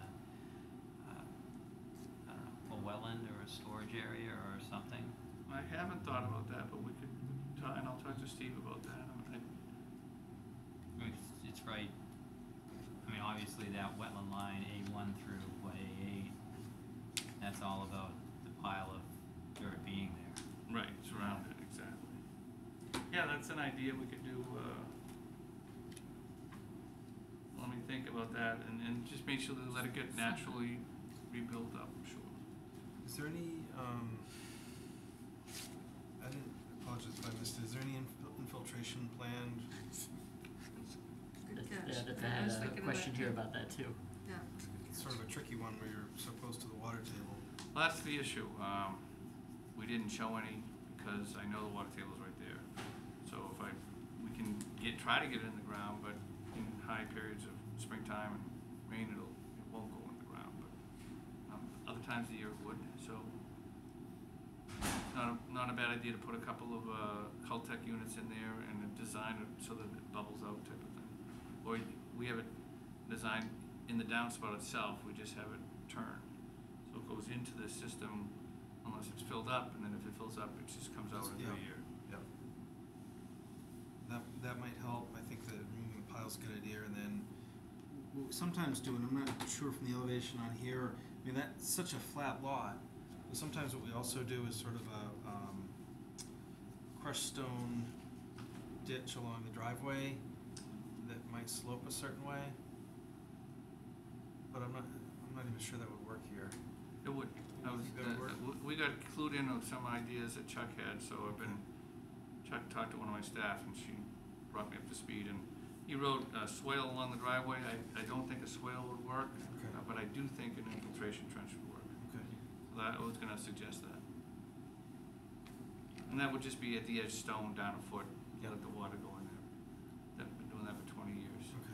I don't know, a wetland or a storage area or something? I haven't thought about that, but we could, and I'll talk to Steve about that. I mean, it's right, I mean, obviously that wetland line, A1 through, A8, that's all about the pile of dirt being there. Right, surrounded, exactly. Yeah, that's an idea we could do, let me think about that and just make sure that let it get naturally rebuilt up, sure. Is there any, I didn't, apologize if I missed it, is there any infiltration planned? Good catch. Yeah, I I was had thinking a of question that here too. about that too. Yeah. It's sort of a tricky one where you're so close to the water table. Well, that's the issue. We didn't show any because I know the water table's right there. So if we can try to get it in the ground, but in high periods of springtime and rain, it won't go in the ground. But other times of the year it would. So not a bad idea to put a couple of Caltech units in there and design it so that it bubbles out type of thing. Or we have it designed in the downspout itself. We just have it turn. So it goes into the system unless it's filled up, and then if it fills up, it just comes out into the air. Yep. That might help. I think that removing the pile's a good idea, and then what we sometimes do, and I'm not sure from the elevation on here, I mean, that's such a flat lot, but sometimes what we also do is sort of a crushed stone ditch along the driveway that might slope a certain way, but I'm not even sure that would work here. It would. We got clued in on some ideas that Chuck had, so Chuck talked to one of my staff and she brought me up to speed, and he wrote swale along the driveway. I don't think a swale would work, Okay. but I do think an infiltration trench would work. Okay. So that, I was gonna suggest that. And that would just be at the edge stone down a foot, Yeah. let the water go in there. They've been doing that for 20 years. Okay.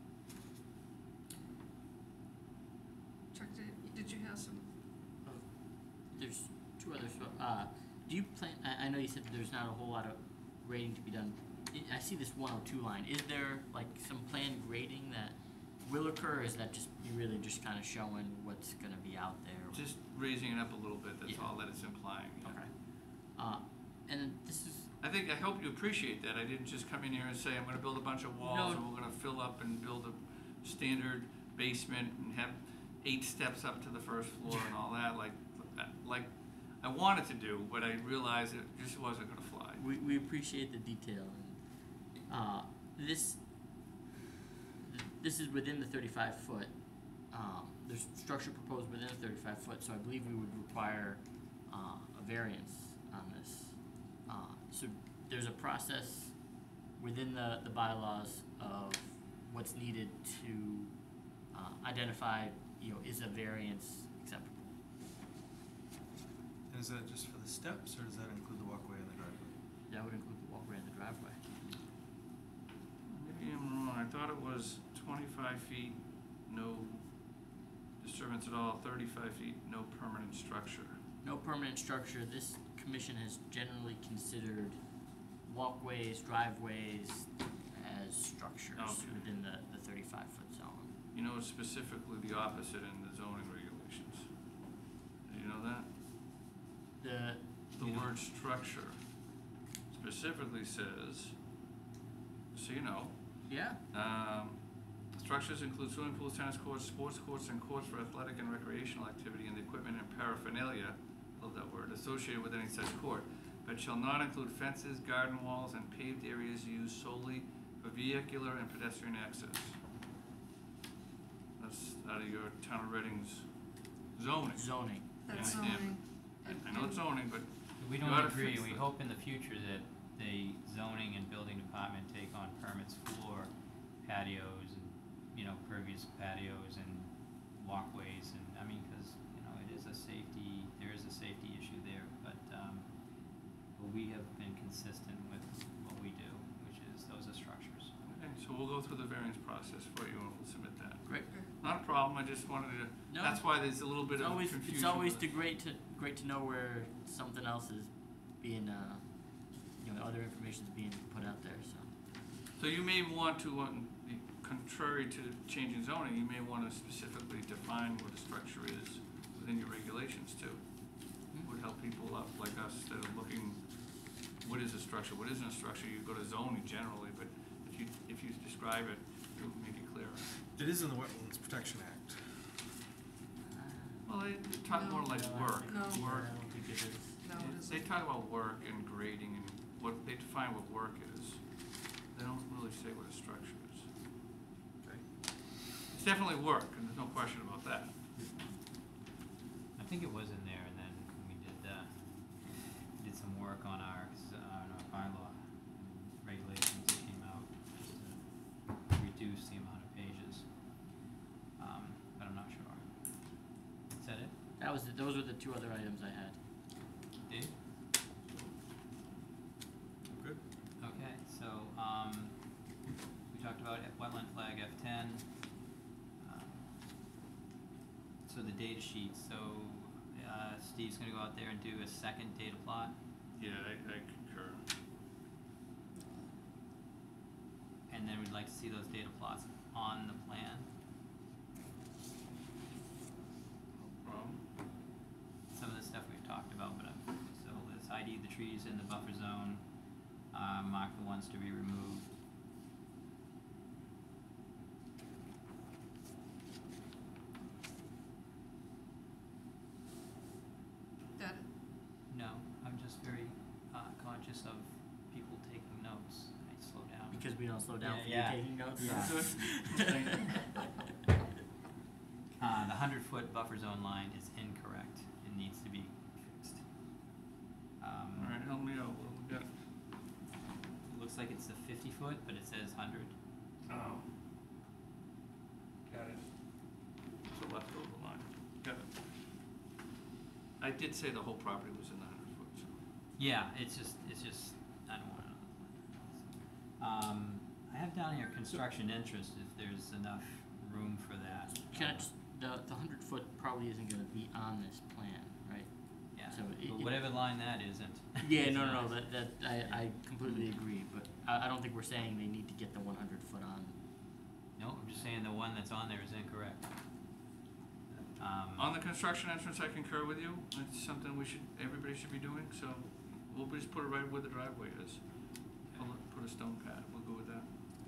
Chuck, did you have some? There's two others. Do you plan? I know you said there's not a whole lot of grading to be done. I see this 102 line. Is there like some planned grading that will occur? Or is that just you really just kind of showing what's going to be out there? Just raising it up a little bit, that's Yeah. all that it's implying. Yeah. Okay. And then this is I hope you appreciate that. I didn't just come in here and say, I'm gonna build a bunch of walls, No. and we're gonna fill up and build a standard basement and have 8 steps up to the first floor and all that, like I wanted to do, but I realized it just wasn't gonna fly. we appreciate the detail. And, this is within the 35 foot. There's structure proposed within the 35 foot, so I believe we would require a variance on this. So there's a process within the bylaws of what's needed to identify, is a variance acceptable? And is that just for the steps, or does that include the walkway and the driveway? That would include the walkway and the driveway. Maybe I'm wrong, I thought it was 25 feet, no disturbance at all, 35 feet, no permanent structure. No permanent structure. This commission has generally considered walkways, driveways as structures Okay. within the 35-foot zone. You know, it's specifically the opposite in the zoning regulations. Did you know that? The You know- word structure specifically says, so you know, Yeah. structures include swimming pools, tennis courts, sports courts, and courts for athletic and recreational activity, and the equipment and paraphernalia, love that word, associated with any such court, but shall not include fences, garden walls, and paved areas used solely for vehicular and pedestrian access. That's out of your town of Reading's zoning. Zoning. That's Yeah. zoning. I know it's zoning, but We You don't oughta agree, fix and we that. hope in the future that the zoning and building department take on permits for patios and, pervious patios and walkways and, cause, it is a safety, there is a safety issue there, but we have been consistent with what we do, which is those are structures. okay, so we'll go through the variance process for you and we'll submit that. Great. Not a problem, I just wanted to, No. that's why there's a little bit of confusion. It's always with it. great to know where something else is being, other information is being put out there. So So you may want to, contrary to changing zoning, you may want to specifically define what a structure is within your regulations too. Would help people up like us that are looking, what is a structure, what isn't a structure, you go to zoning generally, but if you describe it, it'll make it clearer. It is in the Wetlands Protection Act. Well, they talk more like work, No. work. I don't think it is. No, it They isn't. talk about work and grading and what, they define what work is. They don't really say what a structure is. Okay. It's definitely work, and there's no question about that. I think it was in there, and then we did some work on our bylaw regulations that came out just to reduce the amount of pages. But I'm not sure. Is that it? Those were the two other items I had. Dave? Good. Okay, so, we talked about wetland flag F10. So the data sheet, so, Steve's gonna go out there and do a second data plot. Yeah, I concur. And then we'd like to see those data plots on the plan. Problem? Some of the stuff we've talked about, but, so let's ID the trees in the buffer zone, mark the ones to be removed. That, No, I'm just very, conscious of people taking notes. I slow down. Because we don't slow down for Yeah, you taking notes. The 100-foot buffer zone line is incorrect. It needs to be fixed. All right, help me out, what do we got? Looks like it's a 50-foot, but it says 100. Oh. Got it. I did say the whole property was in the 100 foot, so. Yeah, it's just, I don't wanna. I have down here construction interest, if there's enough room for that. Can I just, the 100 foot probably isn't gonna be on this plan, right? Yeah, So but whatever line that isn't. Yeah, no, I completely agree, but I don't think we're saying they need to get the 100 foot on. No, I'm just saying the one that's on there is incorrect. On the construction entrance, I concur with you. It's something everybody should be doing, so we'll just put it right where the driveway is. Put a stone pad, we'll go with that.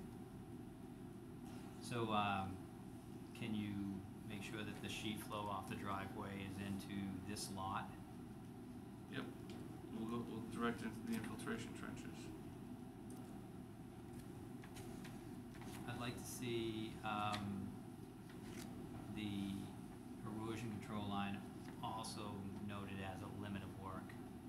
So, can you make sure that the sheet flow off the driveway is into this lot? Yep, we'll direct into the infiltration trenches. I'd like to see, the erosion control line also noted as a limit of work.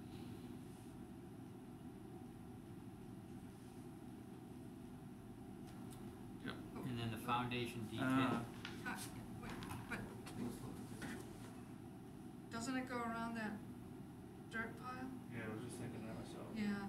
Yep. And then the foundation detail, Wait, but doesn't it go around that dirt pile? Yeah, I was just thinking that myself. Yeah.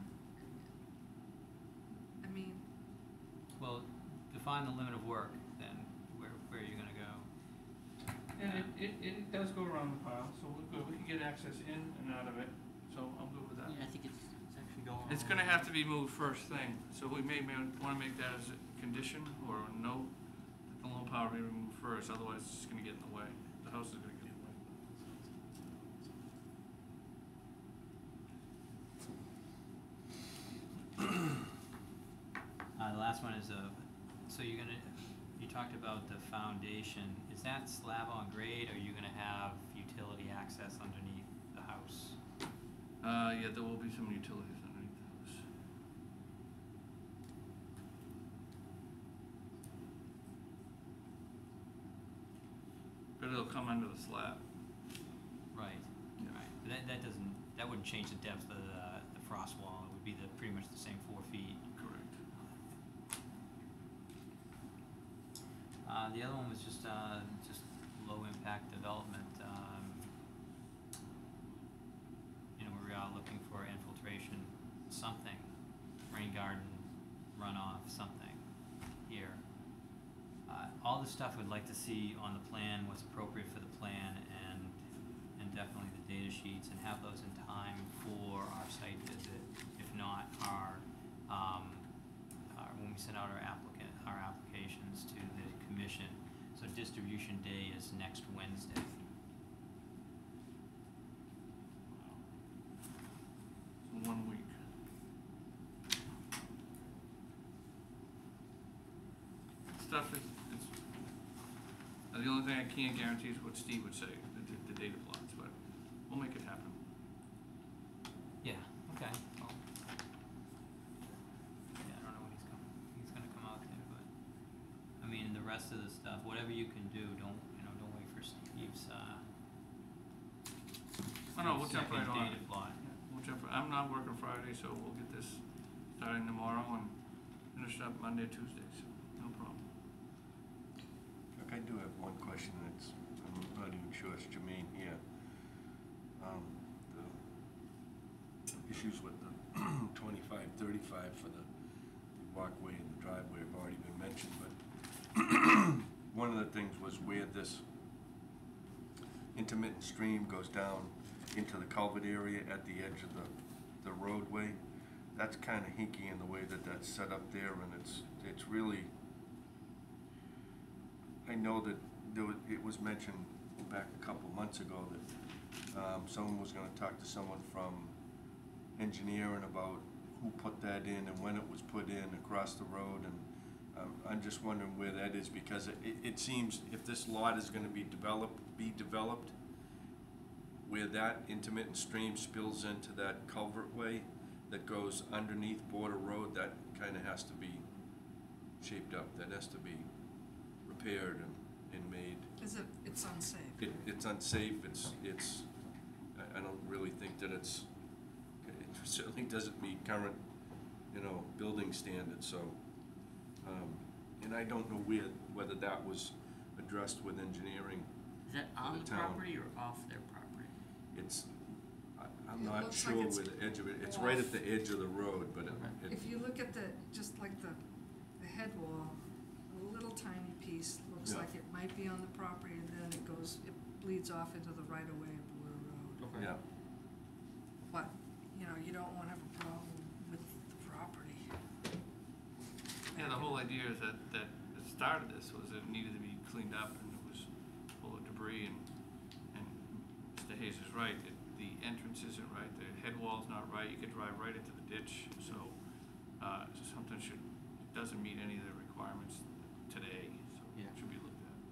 I mean, well, define the limit of work, then where are you gonna go? And it does go around the pile, so we're good. We can get access in and out of it, so I'm good with that. Yeah, I think it's actually going. It's gonna have to be moved first thing, so we may wanna make that as a condition or a note that the low power be removed first, otherwise it's just gonna get in the way. The house is gonna get in the way. The last one is so you talked about the foundation, is that slab on grade, or are you gonna have utility access underneath the house? Yeah, there will be some utilities underneath the house. But it'll come under the slab. Right, right, but that wouldn't change the depth of the frost wall, it would be pretty much the same 4 feet. Correct. The other one was just low impact development, we are looking for infiltration, something, rain garden, runoff, something here. All the stuff we'd like to see on the plan, what's appropriate for the plan, and definitely the data sheets, and have those in time for our site visit, if not when we send out our applications to the commission. So distribution day is next Wednesday. So 1 week. Stuff is, the only thing I can't guarantee is what Steve would say, the data plots, but we'll make it happen. Yeah, okay. Well, yeah, I don't know when he's gonna come out there, but, I mean, the rest of the stuff, whatever you can do, don't wait for Steve's, Oh no, we'll jump right second on data it. plot. I'm not working Friday, so we'll get this starting tomorrow and finish up Monday, Tuesday, so no problem. Look, I do have one question, and I'm not even sure it's germane here. The issues with the 25-35 for the walkway and the driveway have already been mentioned, but one of the things was where this intermittent stream goes down into the culvert area at the edge of the roadway. That's kind of hinky in the way that that's set up there, and it's really, I know that it was mentioned back a couple months ago that someone was gonna talk to someone from engineering about who put that in and when it was put in across the road, and I'm just wondering where that is, because it seems if this lot is gonna be developed, where that intermittent stream spills into that culvert way that goes underneath Border Road, that kinda has to be shaped up, that has to be repaired and made. it's unsafe. It's unsafe, I don't really think that it certainly doesn't meet current, building standards, so, and I don't know whether that was addressed with engineering. Is that on the the town. property or off their property? it's, I'm It not looks like sure it's where the edge of it, it's right at the edge of the road, but it, If you look at just like the head wall, a little tiny piece looks Yeah. like it might be on the property, and then it bleeds off into the right of way of Blue Road. yeah. But, you don't wanna have a problem with the property. Yeah, the whole idea is that started this was it needed to be cleaned up and it was full of debris and Mr. Hayes is right, the entrance isn't right, the head wall's not right, you could drive right into the ditch, so, something doesn't meet any of the requirements today, so Yeah. it should be looked at.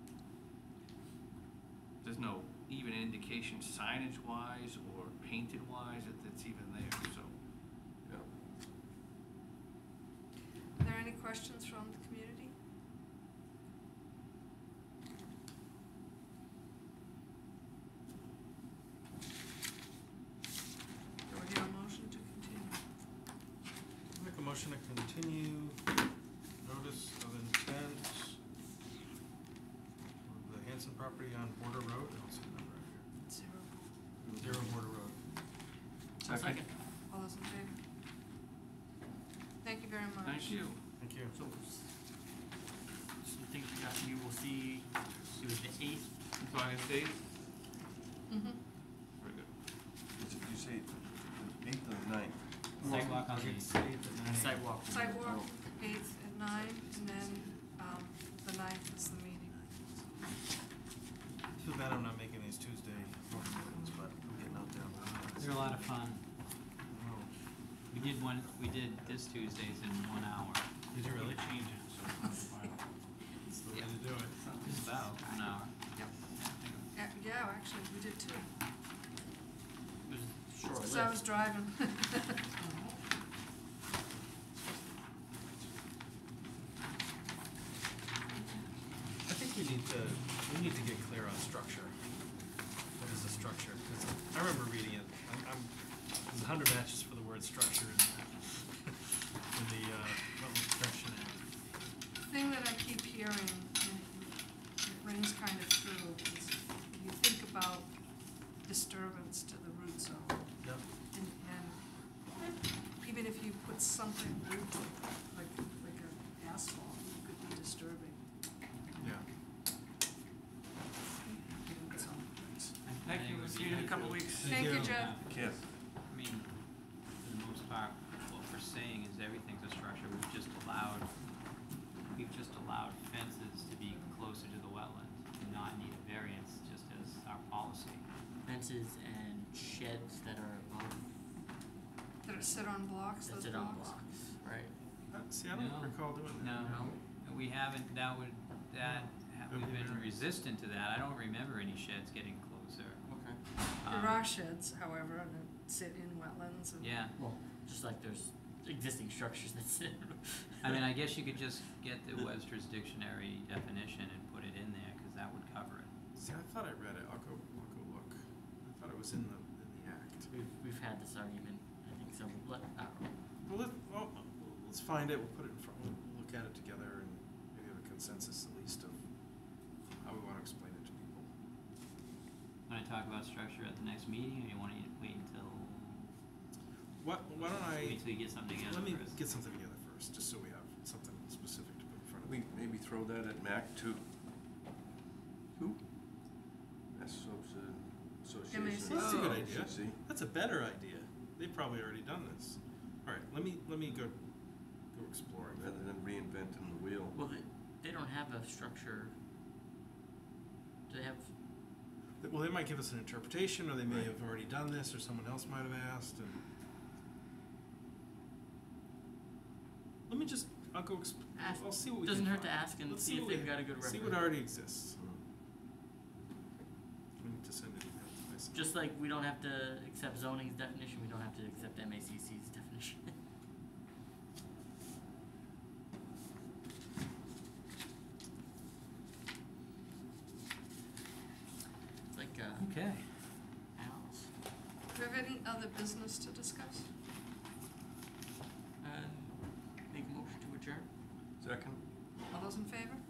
There's no even indication signage wise or painted wise that it's even there, so. Yeah. Are there any questions from the community? Do I hear a motion to continue? Make a motion to continue notice of intent of the Hanson property on Border Road. I don't see the number right Zero. here. 0 Border Road. Second. All those in favor? Thank you very much. Thank you. Thank you. So, some things you will see, it was the 8th. It's August 8th? Mm-hmm. Very good. Did you say the 8th or the 9th? Sidewalk on the August 8th at 9 a.m. Sidewalk. Sidewalk, 8th at 9, and then, the 9th is the meeting. Too bad I'm not making these Tuesday meetings, but I'm getting out there. They're a lot of fun. Oh, We did this Tuesdays in 1 hour. did you really change it? So it's not final. It's the way to do it. Just about an hour. Yeah, actually, we did too. It was short Because I was driving. I think we need to get clear on structure. What is a structure? Because I remember reading it. There's 100 matches for the word structure in the Rutland Protection Act. The thing that I keep hearing, and it rings kind of true, is you think about disturbance to the root zone. Yep. And even if you put something rooted, like an asphalt, it could be disturbing. Yeah. So, Thank you, we'll see you in a couple weeks. Thank you, Jeff. Yes. I mean, for the most part, what we're saying is everything's a structure. We've just allowed fences to be closer to the wetland and not need a variance, just as our policy. Fences and sheds that are above, Did it sit on blocks, that those sit on blocks? blocks, right? See, I don't No. recall doing that. No, we haven't, we've been resistant to that. I don't remember any sheds getting closer. Okay. There are sheds, however, that sit in wetlands and. Yeah, Well, just like there's existing structures that sit. I mean, I guess you could just get the Webster's Dictionary definition and put it in there, cause that would cover it. See, I thought I read it. I'll go look. I thought it was in the act. We've had this argument, I think, so, I don't know. Well, let's find it. We'll put it in front. We'll look at it together and maybe have a consensus at least of how we want to explain it to people. Wanna talk about structure at the next meeting, or you wanna wait until, Why don't I? wait till you get something together Let me first? get something together first, just so we have something specific to put in front of We me. maybe throw that at MAC too. Who? Association. MACC. Well, that's a good Oh, idea. see. That's a better idea. They've probably already done this. All right, let me go exploring. Rather than reinventing the wheel. Well, they don't have a structure. Do they have, Well, they might give us an interpretation, or they may Right. have already done this, or someone else might have asked. And let me just, I'll go. Ask. I'll see what we doesn't can hurt to find. ask and Let's see if what they've we- got a good record. See what already exists. Mm. We need to send it email to myself. Just like we don't have to accept zoning's definition, we don't have to accept MACC's definition. It's like, Okay. Alice. Do you have any other business to discuss? Make a motion to adjourn? Second? All those in favor?